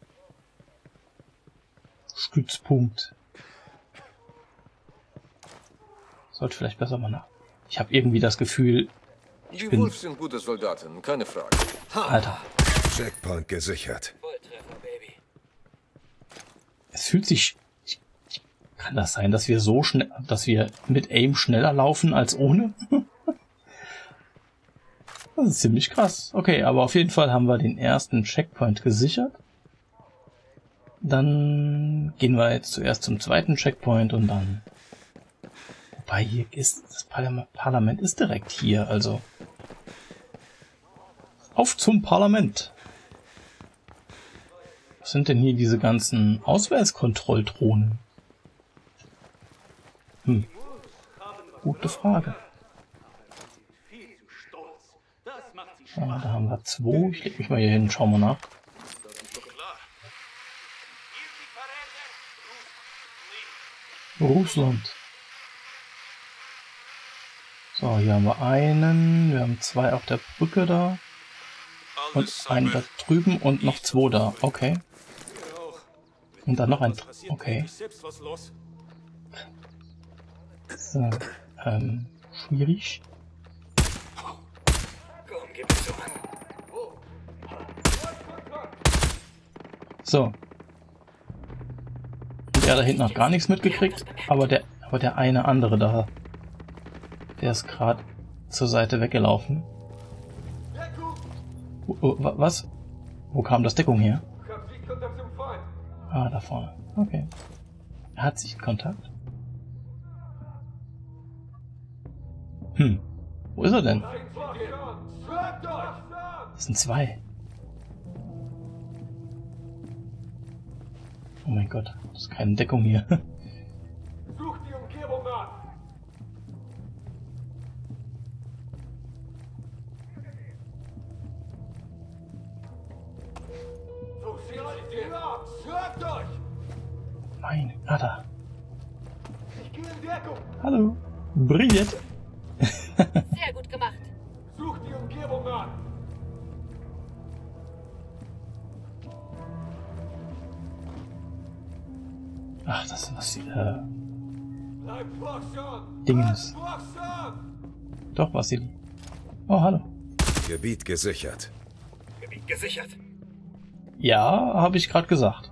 [SPEAKER 1] Stützpunkt? Sollte vielleicht besser mal nach. Ich habe irgendwie das Gefühl,
[SPEAKER 3] Die Wolves sind gute Soldaten, keine Frage.
[SPEAKER 1] Alter,
[SPEAKER 3] Checkpoint gesichert.
[SPEAKER 5] Volltreffer, Baby.
[SPEAKER 1] es fühlt sich... Kann das sein, dass wir so schnell, dass wir mit Aim schneller laufen als ohne? Das ist ziemlich krass. Okay, aber auf jeden Fall haben wir den ersten Checkpoint gesichert. Dann gehen wir jetzt zuerst zum zweiten Checkpoint und dann... Wobei hier ist das Parlament ist direkt hier, also... Auf zum Parlament! Was sind denn hier diese ganzen Ausweiskontrolldrohnen? Gute Frage. Ja, da haben wir 2. Ich leg mich mal hier hin, schauen wir nach. Russland. So, hier haben wir einen. Wir haben 2 auf der Brücke da. Und einen da drüben und noch 2 da. Okay. Und dann noch ein... Okay. So. Schwierig. So. Und er da hinten hat gar nichts mitgekriegt, aber der eine andere da, der ist gerade zur Seite weggelaufen. Was? Wo kam das Deckung her? Ah, da vorne. Okay. Er hat sich Kontakt. Wo ist er denn? Das sind 2. Oh mein Gott, das ist keine Deckung hier.
[SPEAKER 5] Sucht die Umgebung nach. Hört euch!
[SPEAKER 1] Nein, da.
[SPEAKER 5] Ich gehe in Deckung.
[SPEAKER 1] Hallo. Brilliant.
[SPEAKER 4] Sehr gut gemacht.
[SPEAKER 5] Sucht die Umgebung nach.
[SPEAKER 1] Ach, das ist was,
[SPEAKER 5] Bleibt wachsam.
[SPEAKER 1] Dingens.
[SPEAKER 5] Wachsam.
[SPEAKER 1] Doch, Vassili. Oh, hallo.
[SPEAKER 3] Gebiet gesichert.
[SPEAKER 5] Gebiet gesichert.
[SPEAKER 1] Ja, habe ich gerade gesagt.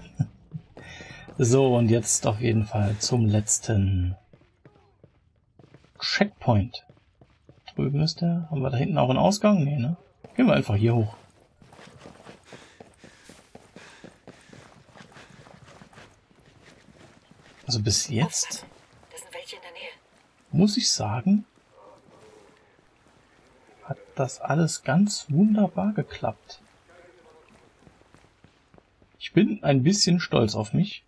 [SPEAKER 1] So, und jetzt auf jeden Fall zum letzten Checkpoint. Drüben ist der. Haben wir da hinten auch einen Ausgang? Nee, ne? Gehen wir einfach hier hoch. Also bis jetzt
[SPEAKER 4] Das sind welche in der Nähe.
[SPEAKER 1] muss ich sagen, hat das alles ganz wunderbar geklappt. Ich bin ein bisschen stolz auf mich.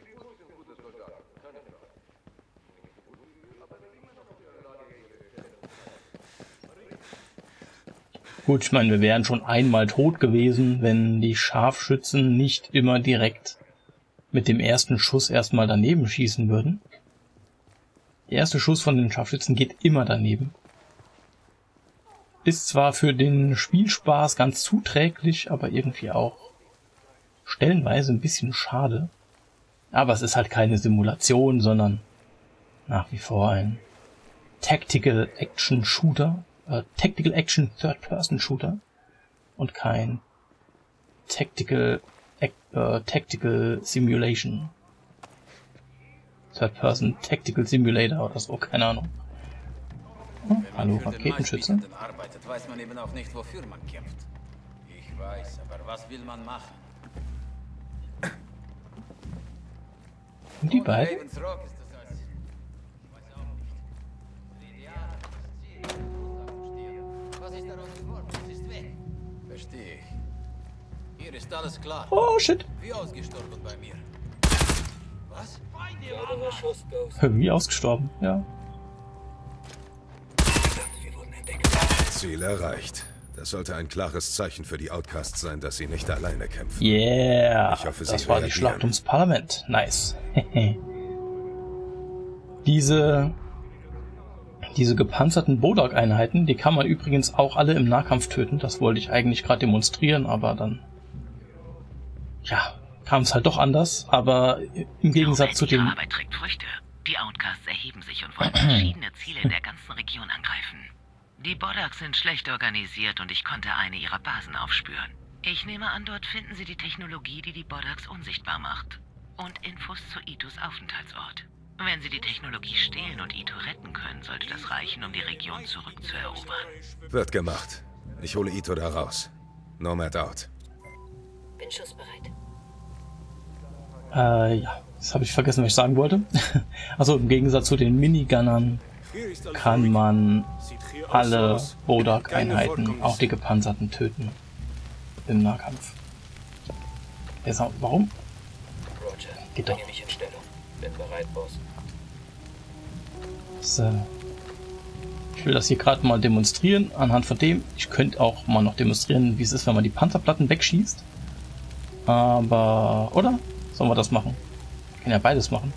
[SPEAKER 1] Gut, ich meine, wir wären schon einmal tot gewesen, wenn die Scharfschützen nicht immer direkt mit dem ersten Schuss erstmal daneben schießen würden. Der erste Schuss von den Scharfschützen geht immer daneben. Ist zwar für den Spielspaß ganz zuträglich, aber irgendwie auch stellenweise ein bisschen schade. Aber es ist halt keine Simulation, sondern nach wie vor ein Tactical Action Shooter, Tactical Action Third-Person Shooter und kein Tactical Simulation. Third-Person Tactical Simulator oder so, keine Ahnung. Oh, hallo, Raketenschütze.
[SPEAKER 6] Arbeitet, weiß man eben auch nicht, wofür man kämpft. Ich weiß, aber was will man machen?
[SPEAKER 1] Und die beiden?
[SPEAKER 6] Ravens Rock ist das als... Ich weiß auch nicht. Ideal, das Ziel. Was ist daraus geworden? Es ist weg. Verstehe ich. Hier ist alles klar.
[SPEAKER 1] Oh, shit.
[SPEAKER 6] Wie ausgestorben bei mir. Was?
[SPEAKER 1] Wie ausgestorben, ja.
[SPEAKER 3] Ziel erreicht. Das sollte ein klares Zeichen für die Outcasts sein, dass sie nicht alleine kämpfen.
[SPEAKER 1] Yeah,
[SPEAKER 3] Ich hoffe,
[SPEAKER 1] das
[SPEAKER 3] Sie
[SPEAKER 1] war die
[SPEAKER 3] reagieren.
[SPEAKER 1] Schlacht ums Parlament. Nice. Diese gepanzerten Bodog-Einheiten, die kann man übrigens auch alle im Nahkampf töten. Das wollte ich eigentlich gerade demonstrieren, aber dann... Ja, kam es halt doch anders. Aber im Gegensatz zu
[SPEAKER 8] Ihre
[SPEAKER 1] den...
[SPEAKER 8] Arbeit trägt Früchte. Die Outcasts erheben sich und wollen verschiedene Ziele in der ganzen Region angreifen. Die Bodogs sind schlecht organisiert und ich konnte eine ihrer Basen aufspüren. Ich nehme an, dort finden sie die Technologie, die die Bodogs unsichtbar macht. Und Infos zu Itos Aufenthaltsort. Wenn sie die Technologie stehlen und Ito retten können, sollte das reichen, um die Region zurückzuerobern.
[SPEAKER 3] Wird gemacht. Ich hole Ito da raus. Nomad out.
[SPEAKER 4] Bin schussbereit.
[SPEAKER 1] Ja, das habe ich vergessen, was ich sagen wollte. Also im Gegensatz zu den Minigunnern kann man alle Bodog-Einheiten, auch die gepanzerten, töten im Nahkampf. Warum?
[SPEAKER 7] Roger,
[SPEAKER 1] Geht doch.
[SPEAKER 7] bringe mich in Stellung. Bin bereit, Boss.
[SPEAKER 1] So. Ich will das hier gerade mal demonstrieren, anhand von dem. Ich könnte auch mal noch demonstrieren, wie es ist, wenn man die Panzerplatten wegschießt. Aber, oder? Sollen wir das machen? Wir können ja beides machen.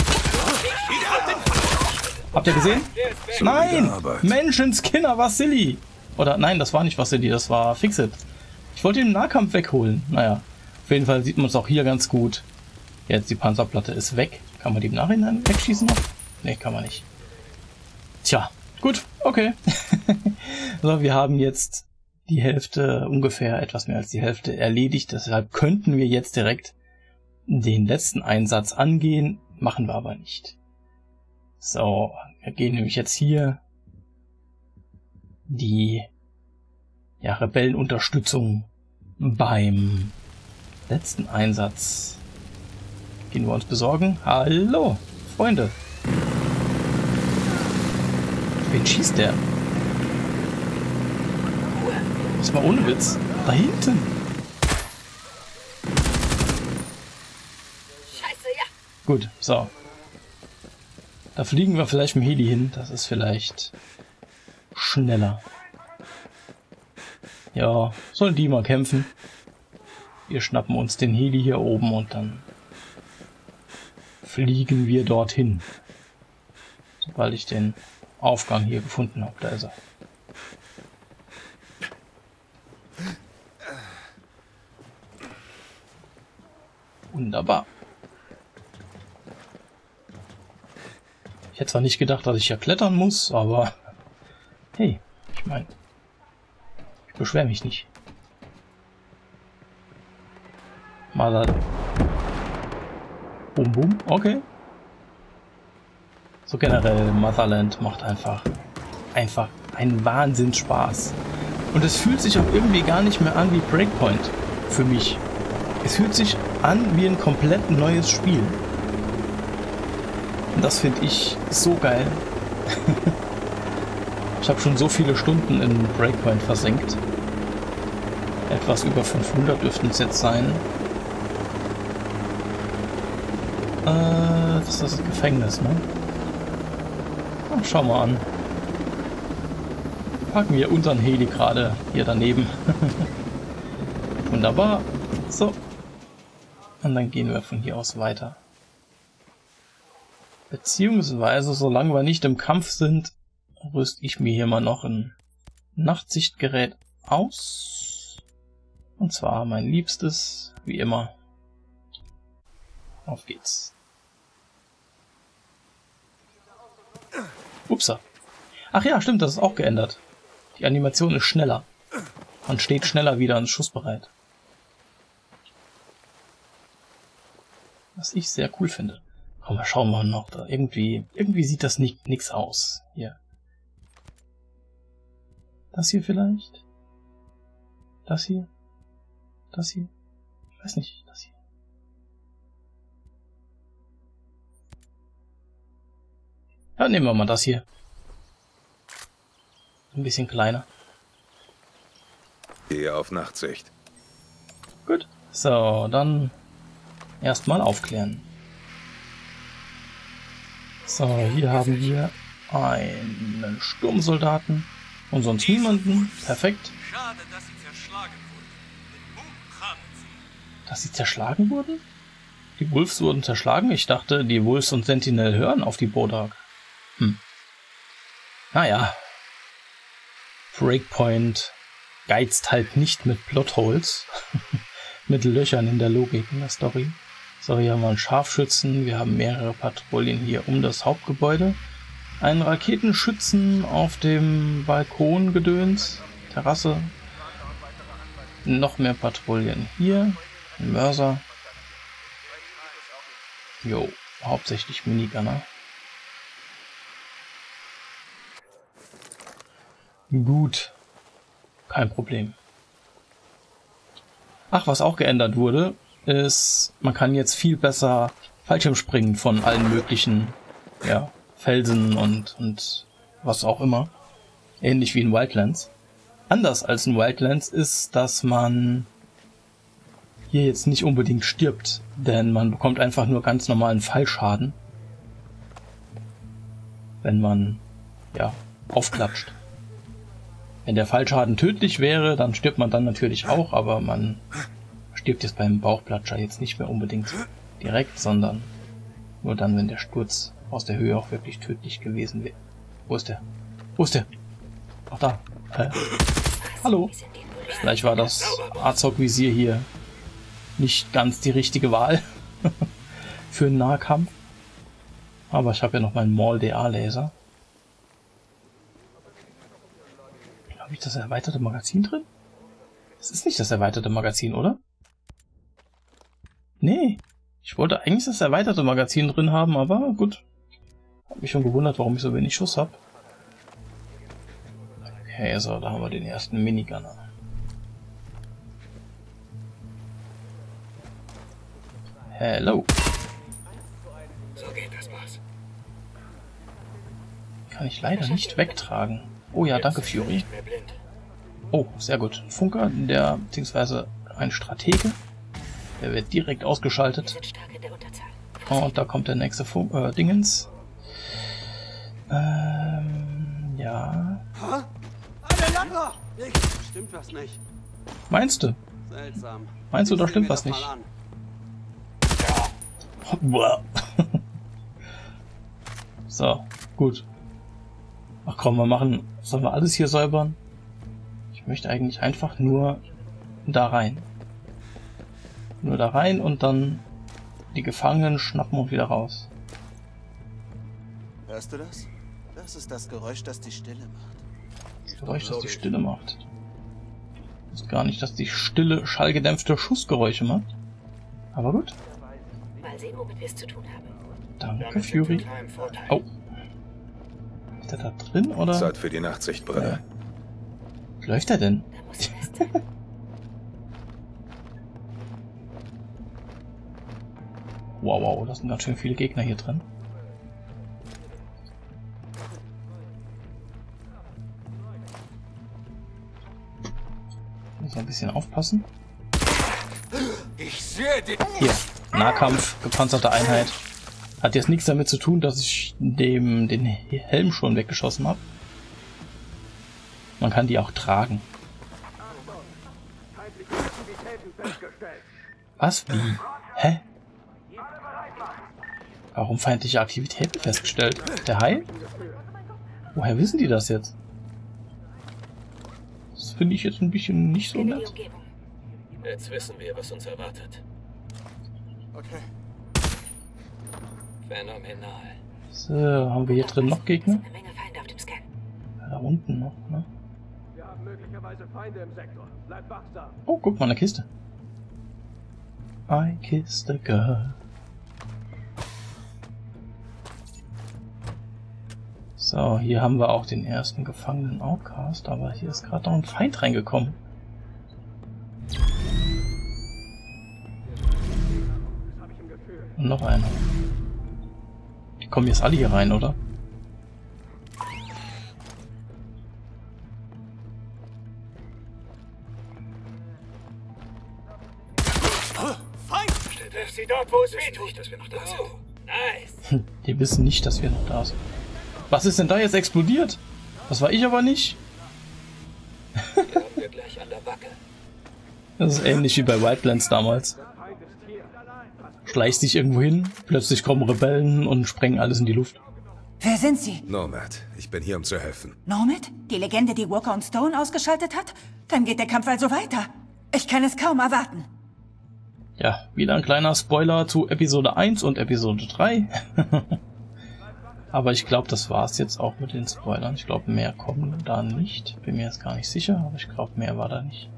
[SPEAKER 1] Habt ihr gesehen? Nein!
[SPEAKER 3] Arbeit.
[SPEAKER 1] Menschenskinder Vassili! Oder nein, das war nicht Vassili, das war Fixit. Ich wollte den Nahkampf wegholen. Naja, auf jeden Fall sieht man es auch hier ganz gut. Jetzt die Panzerplatte ist weg. Kann man die im Nachhinein wegschießen noch? Ne, kann man nicht. Tja, gut, okay. So, wir haben jetzt die Hälfte, ungefähr etwas mehr als die Hälfte erledigt. Deshalb könnten wir jetzt direkt den letzten Einsatz angehen. Machen wir aber nicht. So, wir gehen nämlich jetzt hier die Rebellenunterstützung beim letzten Einsatz. Gehen wir uns besorgen. Hallo, Freunde. Wen schießt der? Das war ohne Witz. Da hinten.
[SPEAKER 4] Scheiße, ja.
[SPEAKER 1] Gut, so. Da fliegen wir vielleicht mit dem Heli hin. Das ist vielleicht schneller. Ja, sollen die mal kämpfen. Wir schnappen uns den Heli hier oben und dann fliegen wir dorthin. Sobald ich den Aufgang hier gefunden habe. Da ist er. Wunderbar. Ich hätte zwar nicht gedacht, dass ich hier klettern muss, aber hey, ich meine, ich beschwere mich nicht. Bum bum, okay. So generell, Motherland macht einfach einen Wahnsinnsspaß. Und es fühlt sich auch irgendwie gar nicht mehr an wie Breakpoint für mich. Es fühlt sich an wie ein komplett neues Spiel. Und das finde ich so geil. Ich habe schon so viele Stunden in Breakpoint versenkt. Etwas über 500 dürften es jetzt sein. Das ist das Gefängnis, ne? Ach, schau mal an. Packen wir unseren Heli gerade hier daneben. Wunderbar. So. Und dann gehen wir von hier aus weiter. Beziehungsweise, solange wir nicht im Kampf sind, rüste ich mir hier mal noch ein Nachtsichtgerät aus. Und zwar mein Liebstes, wie immer. Auf geht's. Upsa. Ach ja, stimmt, das ist auch geändert. Die Animation ist schneller. Man steht schneller wieder ins Schussbereit. Was ich sehr cool finde. Komm, schauen wir noch. Da irgendwie sieht das nix aus. Hier. Das hier vielleicht? Das hier? Das hier? Ich weiß nicht. Das hier. Ja, nehmen wir mal das hier. Ein bisschen kleiner.
[SPEAKER 3] Gehe auf Nachtsicht.
[SPEAKER 1] Gut. So, dann erstmal aufklären. So, hier haben wir einen Sturmsoldaten und sonst niemanden. Perfekt.
[SPEAKER 5] Schade, dass sie zerschlagen wurden.
[SPEAKER 1] Dass sie zerschlagen wurden? Die Wolves wurden zerschlagen? Ich dachte, die Wolves und Sentinel hören auf die Bodark. Naja. Breakpoint geizt halt nicht mit Plotholes. Mit Löchern in der Logik in der Story. So, hier haben wir einen Scharfschützen. Wir haben mehrere Patrouillen hier um das Hauptgebäude. Einen Raketenschützen auf dem Balkon gedöns. Terrasse. Noch mehr Patrouillen hier. Ein Mörser. Jo, hauptsächlich Minigunner. Gut. Kein Problem. Ach, was auch geändert wurde, ist, man kann jetzt viel besser Fallschirmspringen von allen möglichen Felsen und was auch immer. Ähnlich wie in Wildlands. Anders als in Wildlands ist, dass man hier jetzt nicht unbedingt stirbt, denn man bekommt einfach nur ganz normalen Fallschaden, wenn man aufklatscht. Wenn der Fallschaden tödlich wäre, dann stirbt man dann natürlich auch, aber man stirbt jetzt beim Bauchplatscher jetzt nicht mehr unbedingt direkt, sondern nur dann, wenn der Sturz aus der Höhe auch wirklich tödlich gewesen wäre. Wo ist der? Wo ist der? Ach, da. Hallo.
[SPEAKER 4] Wir sind den wohl
[SPEAKER 1] Vielleicht war das Azog-Visier hier nicht ganz die richtige Wahl für einen Nahkampf. Aber ich habe ja noch meinen Maul-DA-Laser. Habe ich das erweiterte Magazin drin? Das ist nicht das erweiterte Magazin, oder? Nee. Ich wollte eigentlich das erweiterte Magazin drin haben, aber gut. Hab mich schon gewundert, warum ich so wenig Schuss habe. Okay, so, da haben wir den ersten Minigunner. Hello.
[SPEAKER 5] So geht das, Boss.
[SPEAKER 1] Kann ich leider nicht wegtragen. Oh ja, danke, Fury. Oh, sehr gut. Funker, der, beziehungsweise ein Stratege. Der wird direkt ausgeschaltet. Und da kommt der nächste Dingens. Ja.
[SPEAKER 9] Stimmt was nicht.
[SPEAKER 1] Meinst du?
[SPEAKER 9] Seltsam.
[SPEAKER 1] Meinst du, da stimmt was nicht? So, gut. Ach komm, sollen wir alles hier säubern? Ich möchte eigentlich einfach nur da rein. Nur da rein und dann die Gefangenen schnappen und wieder raus.
[SPEAKER 9] Hörst du das? Das ist das Geräusch, das die Stille macht.
[SPEAKER 1] Das Geräusch, das die Stille macht. Ich wusste gar nicht, dass die Stille schallgedämpfte Schussgeräusche macht. Aber gut.
[SPEAKER 4] Mal sehen, womit wir es zu tun haben.
[SPEAKER 1] Danke, Fury. Oh. Ist der da drin, oder?
[SPEAKER 3] Zeit für die Nachtsichtbrille.
[SPEAKER 1] Wie läuft der denn?
[SPEAKER 4] Da muss fest sein.
[SPEAKER 1] Wow, wow, da sind ganz schön viele Gegner hier drin. Muss ein bisschen aufpassen.
[SPEAKER 5] Ich sehe dich.
[SPEAKER 1] Hier, Nahkampf, gepanzerte Einheit. Hat jetzt nichts damit zu tun, dass ich den Helm schon weggeschossen habe. Man kann die auch tragen. Was? Wie? Hä? Warum feindliche Aktivitäten festgestellt? Der Hai? Woher wissen die das jetzt? Das finde ich jetzt ein bisschen nicht so nett.
[SPEAKER 7] Jetzt wissen wir, was uns erwartet.
[SPEAKER 9] Okay.
[SPEAKER 7] Phänomenal.
[SPEAKER 1] So, haben wir hier drin noch Gegner?
[SPEAKER 4] Eine Menge Feinde auf dem Scan.
[SPEAKER 1] Ja, da unten noch, ne?
[SPEAKER 7] Wir haben möglicherweise Feinde im Sektor. Bleib wachsam.
[SPEAKER 1] Oh, guck mal, eine Kiste. I kissed a girl. So, hier haben wir auch den ersten gefangenen Outcast, aber hier ist gerade noch ein Feind reingekommen. Und noch einer. Die kommen jetzt alle hier rein, oder?
[SPEAKER 5] Treff sie dort, wo es weh tut. Dass wir noch da sind. Nice.
[SPEAKER 1] Die wissen nicht, dass wir noch da sind. Was ist denn da jetzt explodiert? Das war ich aber nicht.
[SPEAKER 7] Haben wir gleich an der Backe.
[SPEAKER 1] Das ist ähnlich wie bei Wildlands damals. Schleichst dich irgendwo hin, plötzlich kommen Rebellen und sprengen alles in die Luft.
[SPEAKER 10] Wer sind Sie?
[SPEAKER 3] Nomad, ich bin hier, um zu helfen.
[SPEAKER 10] Nomad? Die Legende, die Walker und Stone ausgeschaltet hat? Dann geht der Kampf also weiter. Ich kann es kaum erwarten.
[SPEAKER 1] Ja, wieder ein kleiner Spoiler zu Episode 1 und Episode 3. Aber ich glaube, das war's jetzt auch mit den Spoilern. Ich glaube, mehr kommen da nicht. Bin mir jetzt gar nicht sicher, aber ich glaube, mehr war da nicht.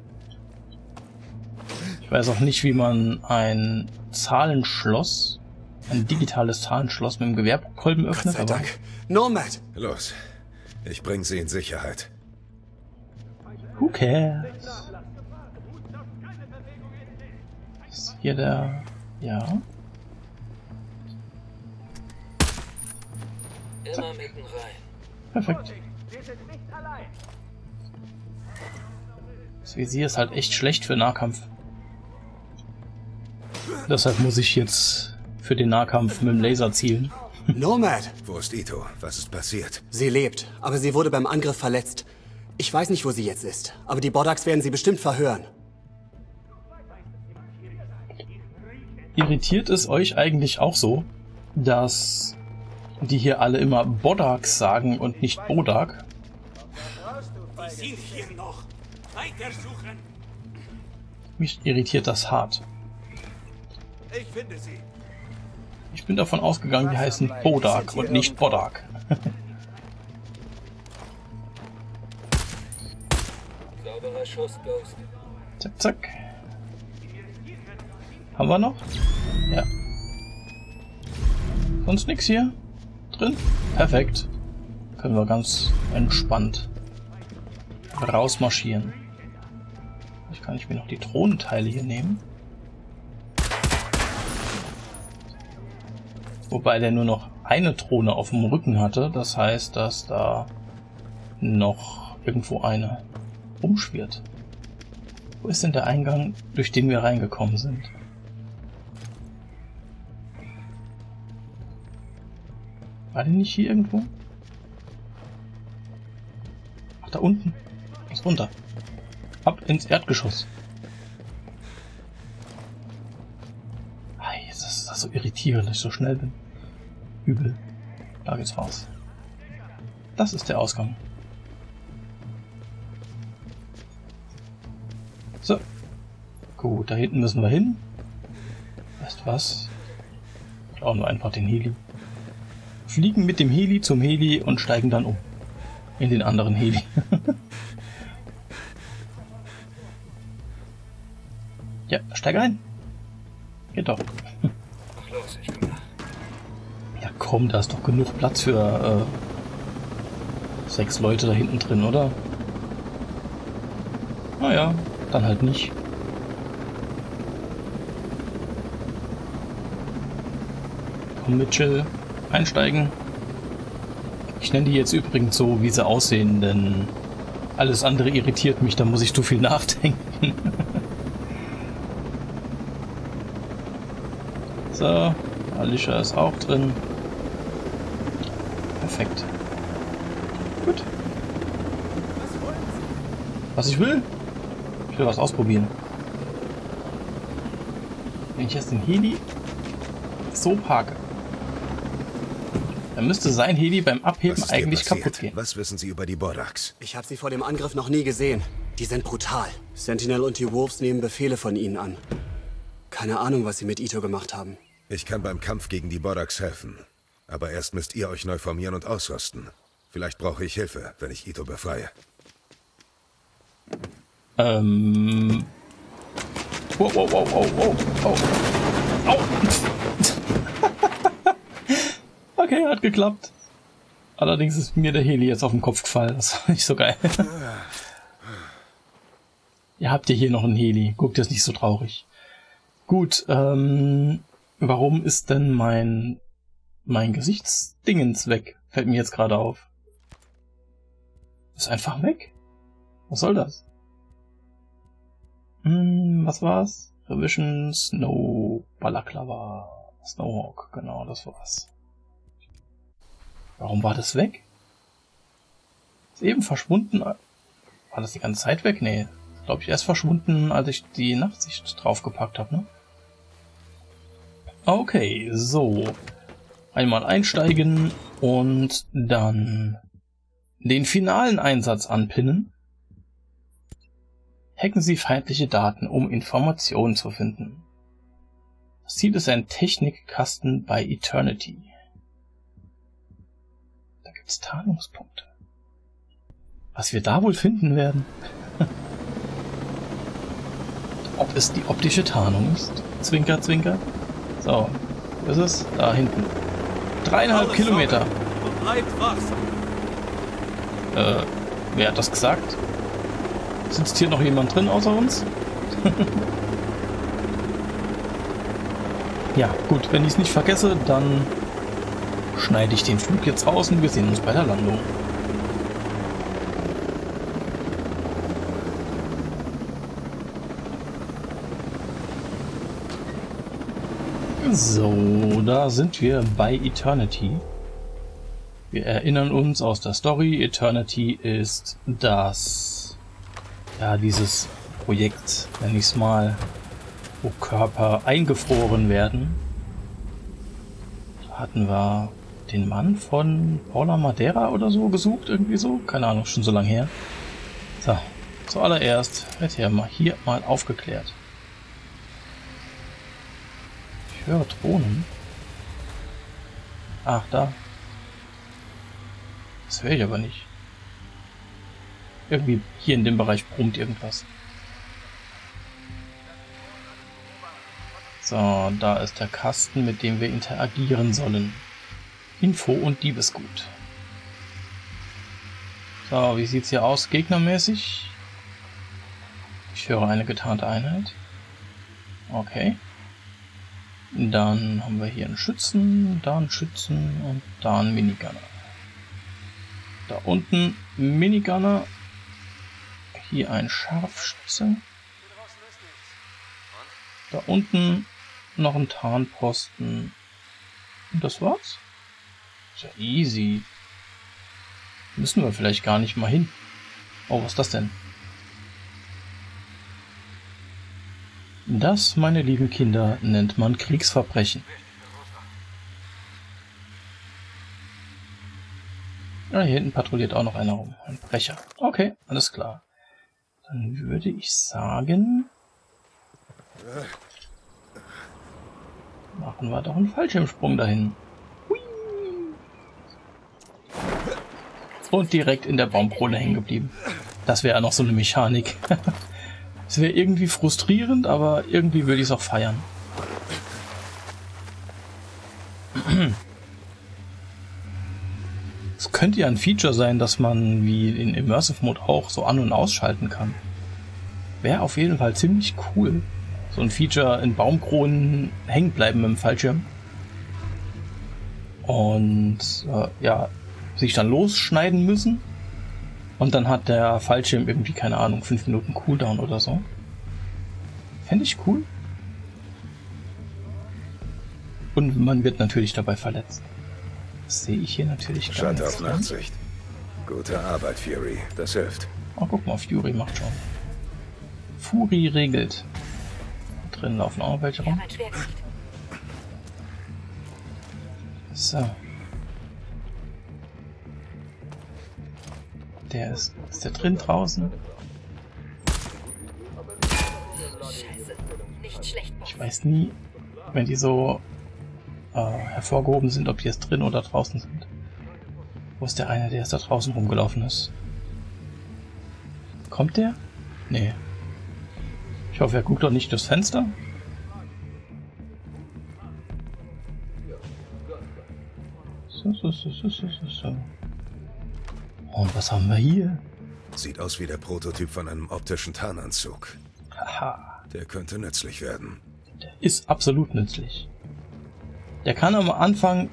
[SPEAKER 1] Ich weiß auch nicht, wie man ein Zahlenschloss, ein digitales Zahlenschloss mit dem Gewehrkolben öffnet.
[SPEAKER 9] Gott sei Dank. Nomad!
[SPEAKER 3] Los, ich bringe sie in Sicherheit.
[SPEAKER 1] Who cares? Ist hier der... Ja.
[SPEAKER 7] Immer mitten rein.
[SPEAKER 1] Perfekt. Das Visier ist halt echt schlecht für Nahkampf. Deshalb muss ich jetzt für den Nahkampf mit dem Laser zielen.
[SPEAKER 9] Nomad!
[SPEAKER 3] Wo ist Ito? Was ist passiert?
[SPEAKER 9] Sie lebt, aber sie wurde beim Angriff verletzt. Ich weiß nicht, wo sie jetzt ist, aber die Bodaks werden sie bestimmt verhören.
[SPEAKER 1] Irritiert es euch eigentlich auch so, dass die hier alle immer Bodaks sagen und nicht Bodak?
[SPEAKER 9] Die sind hier noch.
[SPEAKER 5] Weitersuchen!
[SPEAKER 1] Mich irritiert das hart.
[SPEAKER 5] Ich finde sie.
[SPEAKER 1] Ich bin davon ausgegangen, die heißen Bodak und nicht Bodak.
[SPEAKER 6] Sauberer Schuss, Ghost.
[SPEAKER 1] Zack, zack. Haben wir noch? Ja. Sonst nichts hier drin? Perfekt. Können wir ganz entspannt rausmarschieren. Vielleicht kann ich mir noch die Drohnenteile hier nehmen. Wobei der nur noch eine Drohne auf dem Rücken hatte. Das heißt, dass da noch irgendwo eine rumschwirrt. Wo ist denn der Eingang, durch den wir reingekommen sind? War der nicht hier irgendwo? Ach, da unten. Ist runter. Ab ins Erdgeschoss. Jetzt ist das so irritierend, dass ich so schnell bin. Übel. Da geht's raus. Das ist der Ausgang. So. Gut, da hinten müssen wir hin. Weißt du was? Klauen wir einfach den Heli. Fliegen mit dem Heli zum Heli und steigen dann um. In den anderen Heli. Ja, steig ein. Geht doch.
[SPEAKER 6] Los, ich komme.
[SPEAKER 1] Ja komm, da ist doch genug Platz für 6 Leute da hinten drin, oder? Naja, dann halt nicht. Komm, Mitchell. Einsteigen. Ich nenne die jetzt übrigens so, wie sie aussehen, denn alles andere irritiert mich, da muss ich zu viel nachdenken. So, Alicia ist auch drin. Perfekt. Gut. Was ich will? Ich will was ausprobieren. Wenn ich jetzt den Heli so parke, dann müsste sein Heli beim Abheben eigentlich kaputt gehen.
[SPEAKER 3] Was wissen Sie über die Bodaks?
[SPEAKER 9] Ich habe sie vor dem Angriff noch nie gesehen. Die sind brutal. Sentinel und die Wolves nehmen Befehle von ihnen an. Keine Ahnung, was sie mit Ito gemacht haben.
[SPEAKER 3] Ich kann beim Kampf gegen die Bodaks helfen. Aber erst müsst ihr euch neu formieren und ausrüsten. Vielleicht brauche ich Hilfe, wenn ich Ito befreie.
[SPEAKER 1] Wow, wow, wow, wow, wow, wow. Au! Okay, hat geklappt. Allerdings ist mir der Heli jetzt auf den Kopf gefallen. Das war nicht so geil. Ihr habt ja hier noch einen Heli. Guckt, jetzt nicht so traurig. Gut, warum ist denn mein Gesichtsdingens weg? Fällt mir jetzt gerade auf. Ist einfach weg? Was soll das? Was war's? Revision, Snow, Balaklava, Snowhawk, genau, das war's. Warum war das weg? Ist eben verschwunden. War das die ganze Zeit weg? Nee. Glaube ich erst verschwunden, als ich die Nachtsicht draufgepackt habe, ne? Okay, so. Einmal einsteigen und dann den finalen Einsatz anpinnen. Hacken Sie feindliche Daten, um Informationen zu finden. Das Ziel ist ein Technikkasten bei Eternity. Da gibt's Tarnungspunkte. Was wir da wohl finden werden? Ob es die optische Tarnung ist? Zwinker, zwinker. So, wo ist es? Da hinten. 3,5 Kilometer. Wer hat das gesagt? Sitzt hier noch jemand drin außer uns? Ja, gut, wenn ich es nicht vergesse, dann schneide ich den Flug jetzt raus und wir sehen uns bei der Landung. So, da sind wir bei Eternity. Wir erinnern uns aus der Story, Eternity ist das, ja, dieses Projekt, nenne ich es mal, wo Körper eingefroren werden. Da hatten wir den Mann von Paula Madeira oder so gesucht, irgendwie so. Keine Ahnung, schon so lange her. So, Zuallererst wird hier mal aufgeklärt. Ich höre Drohnen. Ach, da. Das höre ich aber nicht. Irgendwie hier in dem Bereich brummt irgendwas. So, da ist der Kasten, mit dem wir interagieren sollen. Info und Diebesgut. So, wie sieht's hier aus gegnermäßig? Ich höre eine getarnte Einheit. Okay. Dann haben wir hier einen Schützen, da einen Schützen und da einen Minigunner. Da unten Minigunner. Hier ein Scharfschütze. Da unten noch ein Tarnposten. Und das war's? Ist ja easy. Müssen wir vielleicht gar nicht mal hin. Oh, was ist das denn? Das, meine lieben Kinder, nennt man Kriegsverbrechen. Ja, hier hinten patrouilliert auch noch einer rum. Ein Brecher. Okay, alles klar. Dann würde ich sagen... machen wir doch einen Fallschirmsprung dahin. Hui. Und direkt in der Baumkrone hängen geblieben. Das wäre ja noch so eine Mechanik. Es wäre irgendwie frustrierend, aber irgendwie würde ich es auch feiern. Es könnte ja ein Feature sein, dass man wie in Immersive Mode auch so an- und ausschalten kann. Wäre auf jeden Fall ziemlich cool. So ein Feature in Baumkronen hängen bleiben mit dem Fallschirm. Und ja, sich dann losschneiden müssen. Und dann hat der Fallschirm irgendwie, keine Ahnung, 5 Minuten Cooldown oder so. Fände ich cool. Und man wird natürlich dabei verletzt. Das sehe ich hier natürlich gar nicht.
[SPEAKER 3] Schaut auf Nachtsicht. Gute Arbeit, Fury. Das hilft.
[SPEAKER 1] Oh, guck mal, Fury macht schon. Fury regelt. Da drin laufen auch noch welche rum. So. Der ist der drin draußen? Ich weiß nie, wenn die so hervorgehoben sind, ob die jetzt drin oder draußen sind. Wo ist der eine, der jetzt da draußen rumgelaufen ist? Kommt der? Nee. Ich hoffe, er guckt doch nicht durchs Fenster. So. Und was haben wir hier?
[SPEAKER 3] Sieht aus wie der Prototyp von einem optischen Tarnanzug.
[SPEAKER 1] Haha.
[SPEAKER 3] Der könnte nützlich werden.
[SPEAKER 1] Der ist absolut nützlich. Der kann am Anfang...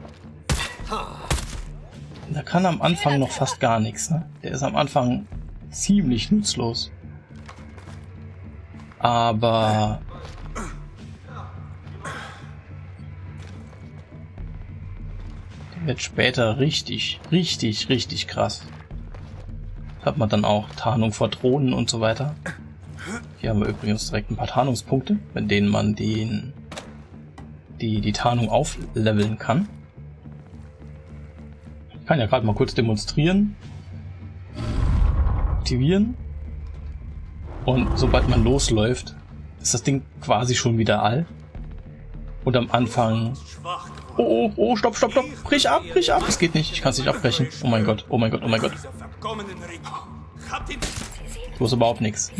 [SPEAKER 1] Der kann am Anfang noch fast gar nichts, ne? Der ist am Anfang ziemlich nutzlos. Aber... der wird später richtig krass. Da hat man dann auch Tarnung vor Drohnen und so weiter. Hier haben wir übrigens direkt ein paar Tarnungspunkte, mit denen man die Tarnung aufleveln kann. Ich kann ja gerade mal kurz demonstrieren. Aktivieren. Und sobald man losläuft, ist das Ding quasi schon wieder all. Und am Anfang... Oh, stopp. Brich ab. Es geht nicht, ich kann es nicht abbrechen. Oh mein Gott. Du hast überhaupt nichts.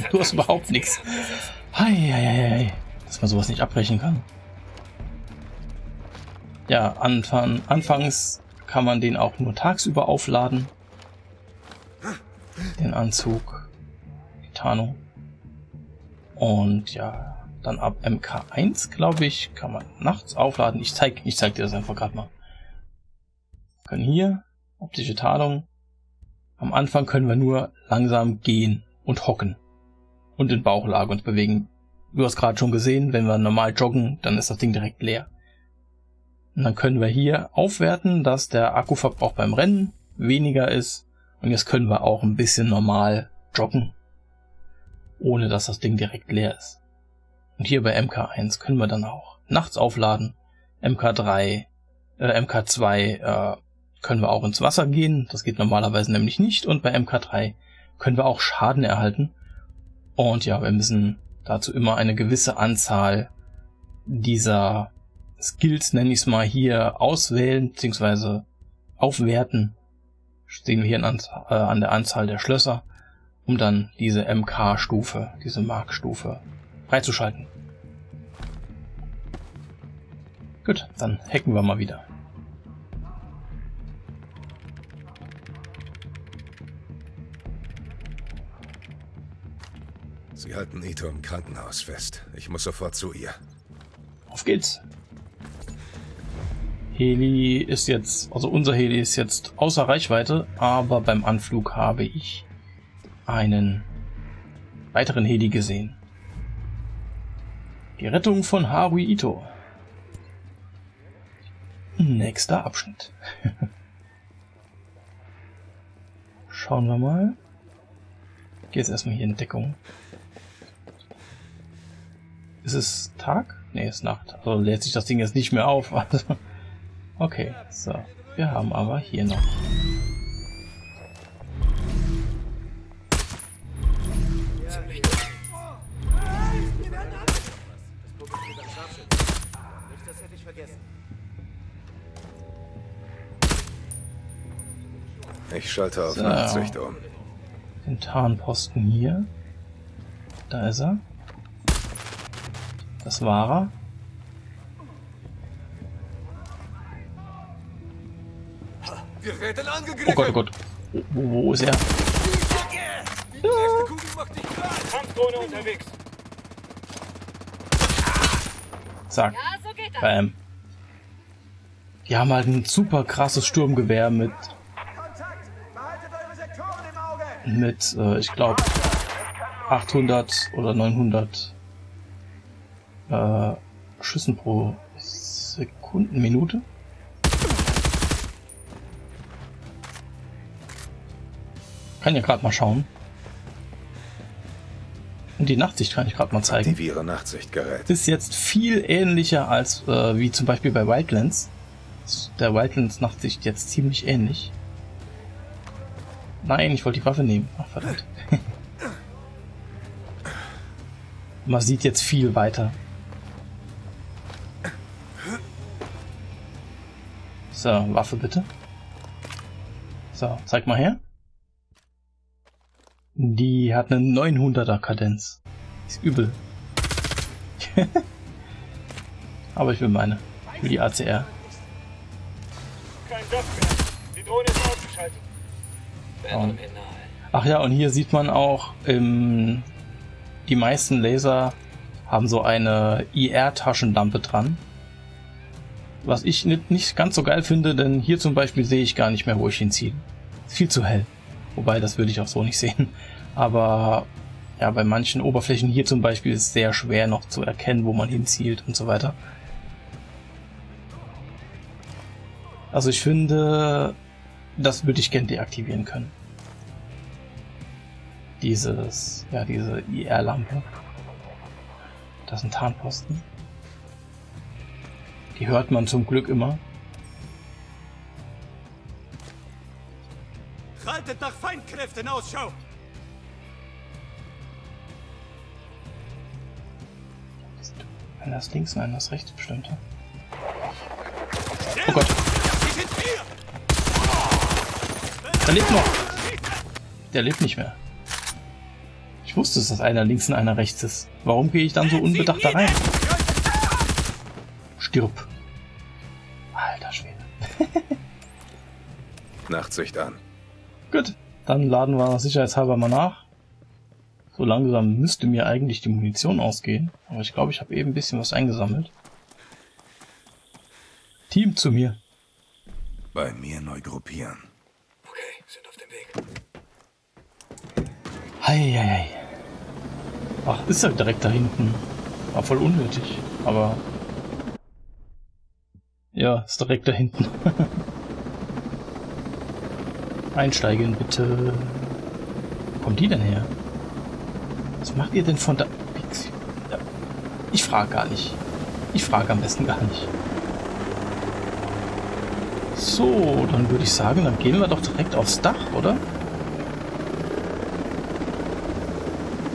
[SPEAKER 1] Hei. Dass man sowas nicht abbrechen kann. Ja, anfangs kann man den auch nur tagsüber aufladen. Den Anzug. Die Tarnung. Und ja, dann ab MK1, glaube ich, kann man nachts aufladen. Ich zeig dir das einfach gerade mal. Wir können hier, optische Tarnung. Am Anfang können wir nur langsam gehen und hocken. Und in Bauchlage uns bewegen. Du hast gerade schon gesehen, wenn wir normal joggen, dann ist das Ding direkt leer. Und dann können wir hier aufwerten, dass der Akkuverbrauch beim Rennen weniger ist. Und jetzt können wir auch ein bisschen normal joggen, ohne dass das Ding direkt leer ist. Und hier bei MK1 können wir dann auch nachts aufladen. MK2 können wir auch ins Wasser gehen. Das geht normalerweise nämlich nicht. Und bei MK3 können wir auch Schaden erhalten. Und ja, wir müssen dazu immer eine gewisse Anzahl dieser Skills, nenne ich es mal, hier auswählen bzw. aufwerten. Das sehen wir hier an der Anzahl der Schlösser, um dann diese MK-Stufe, diese Mark-Stufe freizuschalten. Gut, dann hacken wir mal wieder.
[SPEAKER 3] Sie halten Ito im Krankenhaus fest. Ich muss sofort zu ihr.
[SPEAKER 1] Auf geht's. Heli ist jetzt, also unser Heli ist jetzt außer Reichweite, aber beim Anflug habe ich einen weiteren Heli gesehen. Die Rettung von Haruhi Ito. Nächster Abschnitt. Schauen wir mal. Ich gehe jetzt erstmal hier in Deckung. Ist es Tag? Ne, ist Nacht. Also lädt sich das Ding jetzt nicht mehr auf. Okay, so. Wir haben aber hier noch.
[SPEAKER 3] Ich schalte auf Nachtsicht um.
[SPEAKER 1] Den Tarnposten hier. Da ist er. Das war er.
[SPEAKER 5] Wir werden
[SPEAKER 1] Oh
[SPEAKER 5] angegriffen.
[SPEAKER 1] Gott, oh Gott. Wo ist er?
[SPEAKER 5] Die erste Kugel macht dich klar. Kampfdrohne unterwegs.
[SPEAKER 1] Zack. Bam. Die haben halt ein super krasses Sturmgewehr mit ich glaube 800 oder 900 Schüssen pro Sekundenminute. Kann ja gerade mal schauen. Und die Nachtsicht kann ich gerade mal zeigen.
[SPEAKER 3] Aktiviere Nachtsichtgerät.
[SPEAKER 1] Ist jetzt viel ähnlicher als wie zum Beispiel bei Wildlands. Der Wildlands Nachtsicht jetzt ziemlich ähnlich. Nein, ich wollte die Waffe nehmen. Ach, verdammt. Man sieht jetzt viel weiter. So, Waffe bitte. So, zeig mal her. Die hat eine 900er Kadenz. Ist übel. Aber ich will meine. Ich will die ACR.
[SPEAKER 5] Kein Job mehr. Die Drohne ist ausgeschaltet.
[SPEAKER 1] Ach ja, und hier sieht man auch, die meisten Laser haben so eine IR-Taschenlampe dran. Was ich nicht ganz so geil finde, denn hier zum Beispiel sehe ich gar nicht mehr, wo ich hinziehe. Ist viel zu hell. Wobei, das würde ich auch so nicht sehen. Aber ja, bei manchen Oberflächen hier zum Beispiel ist es sehr schwer noch zu erkennen, wo man hinzielt und so weiter. Also ich finde, das würde ich gerne deaktivieren können. Diese IR-Lampe. Das ist ein Tarnposten. Die hört man zum Glück immer.
[SPEAKER 5] Haltet nach Feindkräften Ausschau.
[SPEAKER 1] Einer ist links und einer ist rechts bestimmt. Oh Gott. Der lebt noch. Der lebt nicht mehr. Ich wusste es, dass einer links und einer rechts ist. Warum gehe ich dann so unbedacht da rein? Stirb. Alter Schwede.
[SPEAKER 3] Nachtsicht an.
[SPEAKER 1] Gut, dann laden wir sicherheitshalber mal nach. So langsam müsste mir eigentlich die Munition ausgehen. Aber ich glaube, ich habe eben ein bisschen was eingesammelt. Team zu mir.
[SPEAKER 3] Bei mir neu gruppieren.
[SPEAKER 5] Okay, sind auf dem Weg.
[SPEAKER 1] Heieiei. Ach, ist er direkt da hinten. War voll unnötig, aber... Ja, ist direkt da hinten. Einsteigen, bitte. Wo kommt die denn her? Was macht ihr denn von da... Ich frage gar nicht. Ich frage am besten gar nicht. So, dann würde ich sagen, dann gehen wir doch direkt aufs Dach, oder?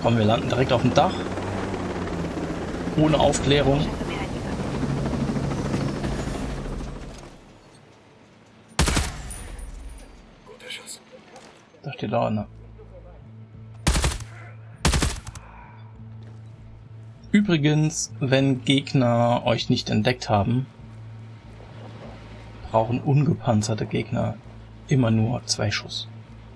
[SPEAKER 1] Komm, wir landen direkt auf dem Dach. Ohne Aufklärung.
[SPEAKER 5] Guter Schuss.
[SPEAKER 1] Da steht da einer. Übrigens, wenn Gegner euch nicht entdeckt haben, brauchen ungepanzerte Gegner immer nur 2 Schuss.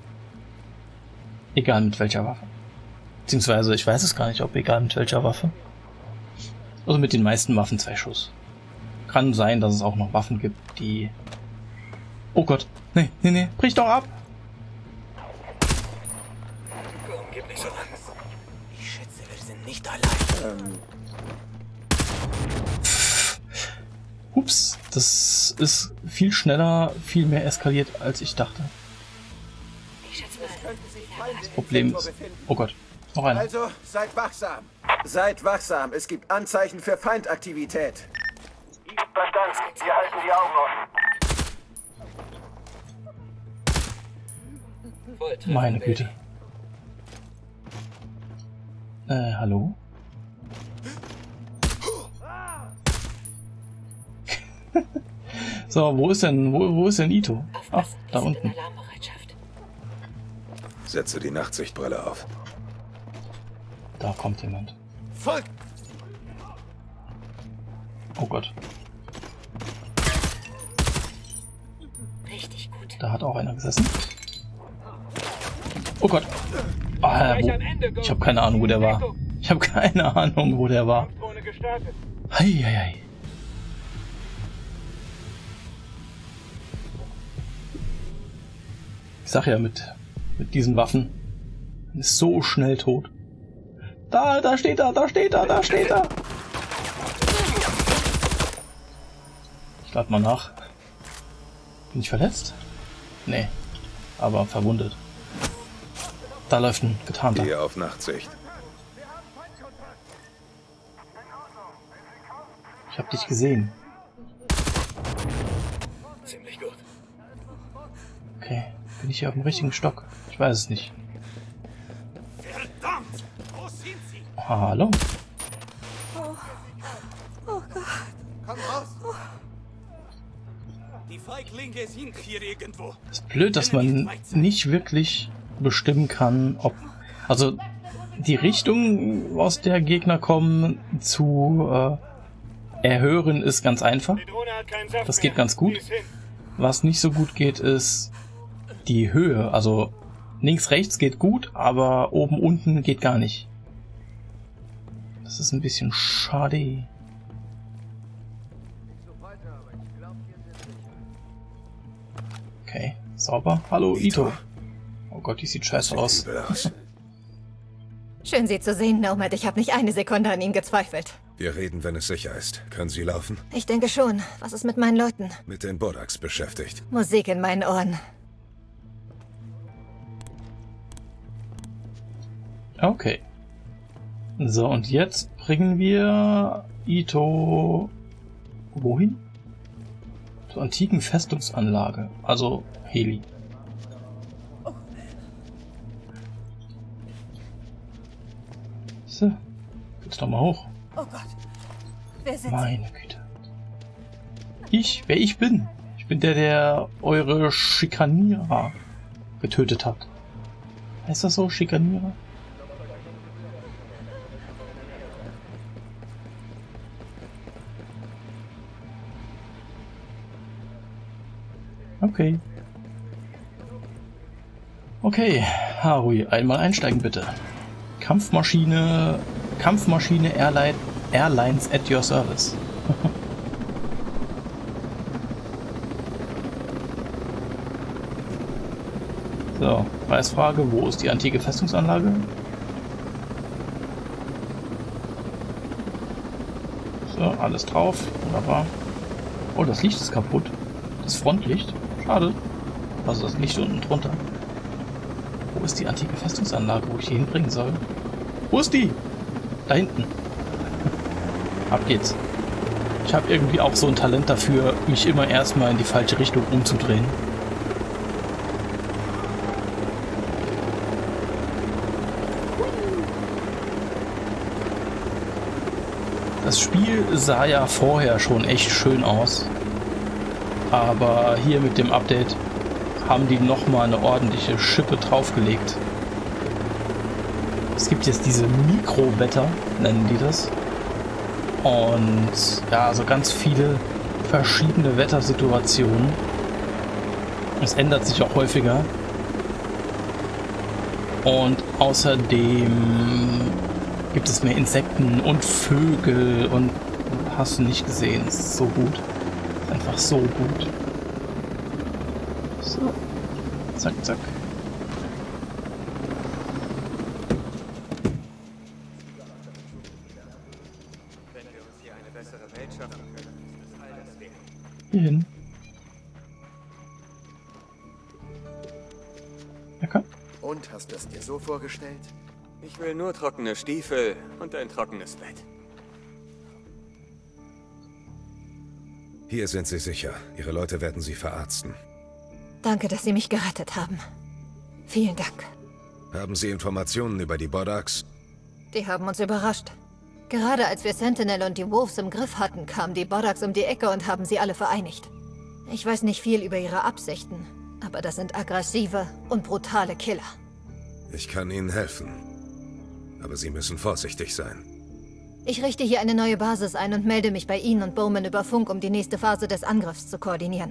[SPEAKER 1] Egal mit welcher Waffe. Beziehungsweise, ich weiß es gar nicht, ob egal mit welcher Waffe. Also mit den meisten Waffen 2 Schuss. Kann sein, dass es auch noch Waffen gibt, die... Oh Gott. Nee, nee, nee. Brich doch ab!
[SPEAKER 5] Komm, gib nicht so Angst.
[SPEAKER 6] Ich schätze, wir sind nicht allein.
[SPEAKER 1] Ups. Das ist viel schneller, viel mehr eskaliert, als ich dachte.
[SPEAKER 4] Ich schätze mal.
[SPEAKER 1] Das Problem ist... Oh Gott. Noch einer.
[SPEAKER 11] Also, seid wachsam. Seid wachsam. Es gibt Anzeichen für Feindaktivität.
[SPEAKER 5] Verstanden. Wir halten die Augen offen.
[SPEAKER 1] Meine Güte. Hallo? So, wo ist denn Ito? Ach, da unten.
[SPEAKER 3] Setze die Nachtsichtbrille auf.
[SPEAKER 1] Da kommt jemand.
[SPEAKER 11] Folgt!
[SPEAKER 1] Oh Gott.
[SPEAKER 4] Richtig gut.
[SPEAKER 1] Da hat auch einer gesessen. Oh Gott. Ich habe keine Ahnung, wo der war. Ich habe keine Ahnung, wo der war. Heieiei. Ich sag ja, mit diesen Waffen man ist so schnell tot. Da steht er, da steht er, da steht er. Ich lade mal nach. Bin ich verletzt? Nee, aber verwundet. Da läuft ein Getarnter.
[SPEAKER 3] Hier auf Nachtsicht.
[SPEAKER 1] Ich hab dich gesehen.
[SPEAKER 5] Ziemlich gut.
[SPEAKER 1] Okay, bin ich hier auf dem richtigen Stock? Ich weiß es nicht.
[SPEAKER 5] Verdammt! Wo sind sie?
[SPEAKER 1] Hallo?
[SPEAKER 10] Oh Gott.
[SPEAKER 11] Komm raus!
[SPEAKER 5] Die Feiglinge sind hier irgendwo.
[SPEAKER 1] Ist blöd, dass man nicht wirklich bestimmen kann, ob... Also, die Richtung, aus der Gegner kommen, zu erhören, ist ganz einfach. Das geht ganz gut. Was nicht so gut geht, ist die Höhe. Also, links, rechts geht gut, aber oben, unten geht gar nicht. Das ist ein bisschen schade. Okay, sauber. Hallo, Ito. Oh Gott, die sieht scheiße aus.
[SPEAKER 12] Schön, Sie zu sehen, Nomad. Ich habe nicht eine Sekunde an Ihnen gezweifelt.
[SPEAKER 3] Wir reden, wenn es sicher ist. Können Sie laufen?
[SPEAKER 12] Ich denke schon. Was ist mit meinen Leuten?
[SPEAKER 3] Mit den Bodaks beschäftigt.
[SPEAKER 12] Musik in meinen Ohren.
[SPEAKER 1] Okay. So, und jetzt bringen wir Ito... Wohin? Zur antiken Festungsanlage. Also Heli. So. Geht's doch mal hoch.
[SPEAKER 10] Oh Gott. Wer sind
[SPEAKER 1] Meine Güte. Wer ich bin. Ich bin der eure Schikanierer getötet hat. Heißt das so? Schikanierer? Okay. Okay, Harui, einmal einsteigen bitte. Kampfmaschine Airlines at your service. So, Preisfrage, wo ist die antike Festungsanlage? So, alles drauf, wunderbar. Oh, das Licht ist kaputt. Das Frontlicht, schade. Also das Licht unten drunter. Wo ist die antike Festungsanlage, wo ich die hinbringen soll? Wo ist die? Da hinten. Ab geht's. Ich habe irgendwie auch so ein Talent dafür, mich immer erstmal in die falsche Richtung umzudrehen. Das Spiel sah ja vorher schon echt schön aus. Aber hier mit dem Update haben die nochmal eine ordentliche Schippe draufgelegt. Es gibt jetzt diese Mikrowetter, nennen die das. Und ja, so ganz viele verschiedene Wettersituationen. Es ändert sich auch häufiger. Und außerdem gibt es mehr Insekten und Vögel und hast du nicht gesehen. Es ist so gut. Einfach so gut. So. Zack, zack.
[SPEAKER 13] Wenn wir uns hier eine bessere Welt schaffen können, ist das all das wert.
[SPEAKER 1] Hierhin. Okay.
[SPEAKER 11] Und, hast du es dir so vorgestellt?
[SPEAKER 13] Ich will nur trockene Stiefel und ein trockenes Bett.
[SPEAKER 3] Hier sind Sie sicher. Ihre Leute werden Sie verarzten.
[SPEAKER 12] Danke, dass Sie mich gerettet haben. Vielen Dank.
[SPEAKER 3] Haben Sie Informationen über die Bodaks?
[SPEAKER 12] Die haben uns überrascht. Gerade als wir Sentinel und die Wolves im Griff hatten, kamen die Bodaks um die Ecke und haben sie alle vereinigt. Ich weiß nicht viel über ihre Absichten, aber das sind aggressive und brutale Killer.
[SPEAKER 3] Ich kann Ihnen helfen. Aber Sie müssen vorsichtig sein.
[SPEAKER 12] Ich richte hier eine neue Basis ein und melde mich bei Ihnen und Bowman über Funk, um die nächste Phase des Angriffs zu koordinieren.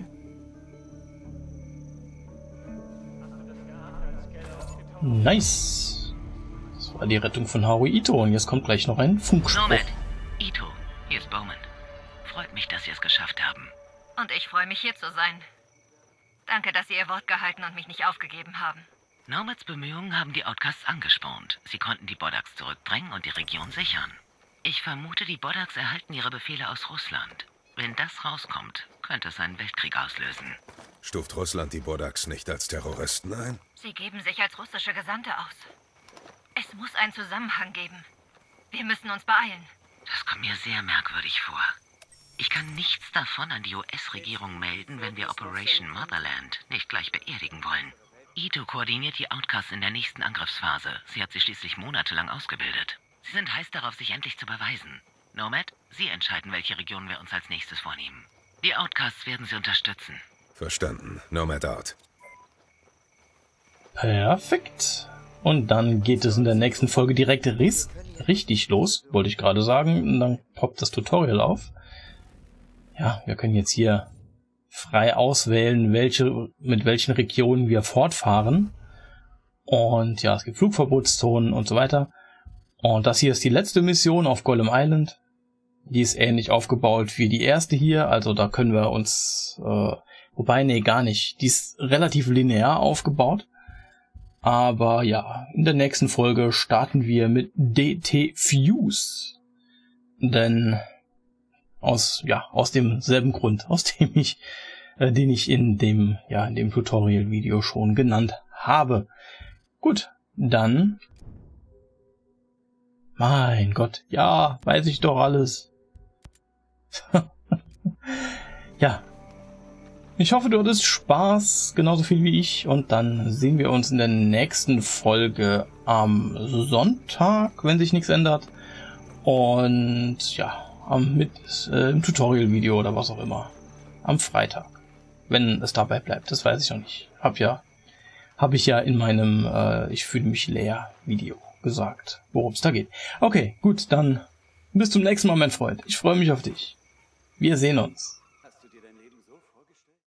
[SPEAKER 1] Nice. Das war die Rettung von Haru Ito und jetzt kommt gleich noch ein Funkspruch.
[SPEAKER 8] Nomad, Ito, hier ist Bowman. Freut mich, dass Sie es geschafft haben.
[SPEAKER 12] Und ich freue mich, hier zu sein. Danke, dass Sie Ihr Wort gehalten und mich nicht aufgegeben haben.
[SPEAKER 8] Nomads Bemühungen haben die Outcasts angespornt. Sie konnten die Bodaks zurückdrängen und die Region sichern. Ich vermute, die Bodaks erhalten ihre Befehle aus Russland. Wenn das rauskommt, könnte es einen Weltkrieg auslösen.
[SPEAKER 3] Stuft Russland die Bodaks nicht als Terroristen ein?
[SPEAKER 12] Sie geben sich als russische Gesandte aus. Es muss einen Zusammenhang geben. Wir müssen uns beeilen.
[SPEAKER 8] Das kommt mir sehr merkwürdig vor. Ich kann nichts davon an die US-Regierung melden, wenn wir Operation Motherland nicht gleich beerdigen wollen. Ito koordiniert die Outcasts in der nächsten Angriffsphase. Sie hat sie schließlich monatelang ausgebildet. Sie sind heiß darauf, sich endlich zu beweisen. Nomad, Sie entscheiden, welche Region wir uns als nächstes vornehmen. Die Outcasts werden Sie unterstützen.
[SPEAKER 3] Verstanden. Nomad out.
[SPEAKER 1] Perfekt. Und dann geht es in der nächsten Folge direkt richtig los, wollte ich gerade sagen. Und dann poppt das Tutorial auf. Ja, wir können jetzt hier frei auswählen, mit welchen Regionen wir fortfahren. Und ja, es gibt Flugverbotszonen und so weiter. Und das hier ist die letzte Mission auf Golem Island. Die ist ähnlich aufgebaut wie die erste hier. Also da können wir uns... wobei, nee, gar nicht. Die ist relativ linear aufgebaut. Aber ja, in der nächsten Folge starten wir mit DT Fuse. Denn aus demselben Grund, den ich in dem Tutorial-Video schon genannt habe. Gut, dann... Mein Gott, ja, weiß ich doch alles. Ja. Ich hoffe, du hattest Spaß, genauso viel wie ich. Und dann sehen wir uns in der nächsten Folge am Sonntag, wenn sich nichts ändert. Und ja, im Tutorial-Video oder was auch immer. Am Freitag. Wenn es dabei bleibt, das weiß ich noch nicht. Hab ich ja in meinem Ich fühle mich leer Video gesagt, worum es da geht. Okay, gut, dann bis zum nächsten Mal, mein Freund. Ich freue mich auf dich. Wir sehen uns.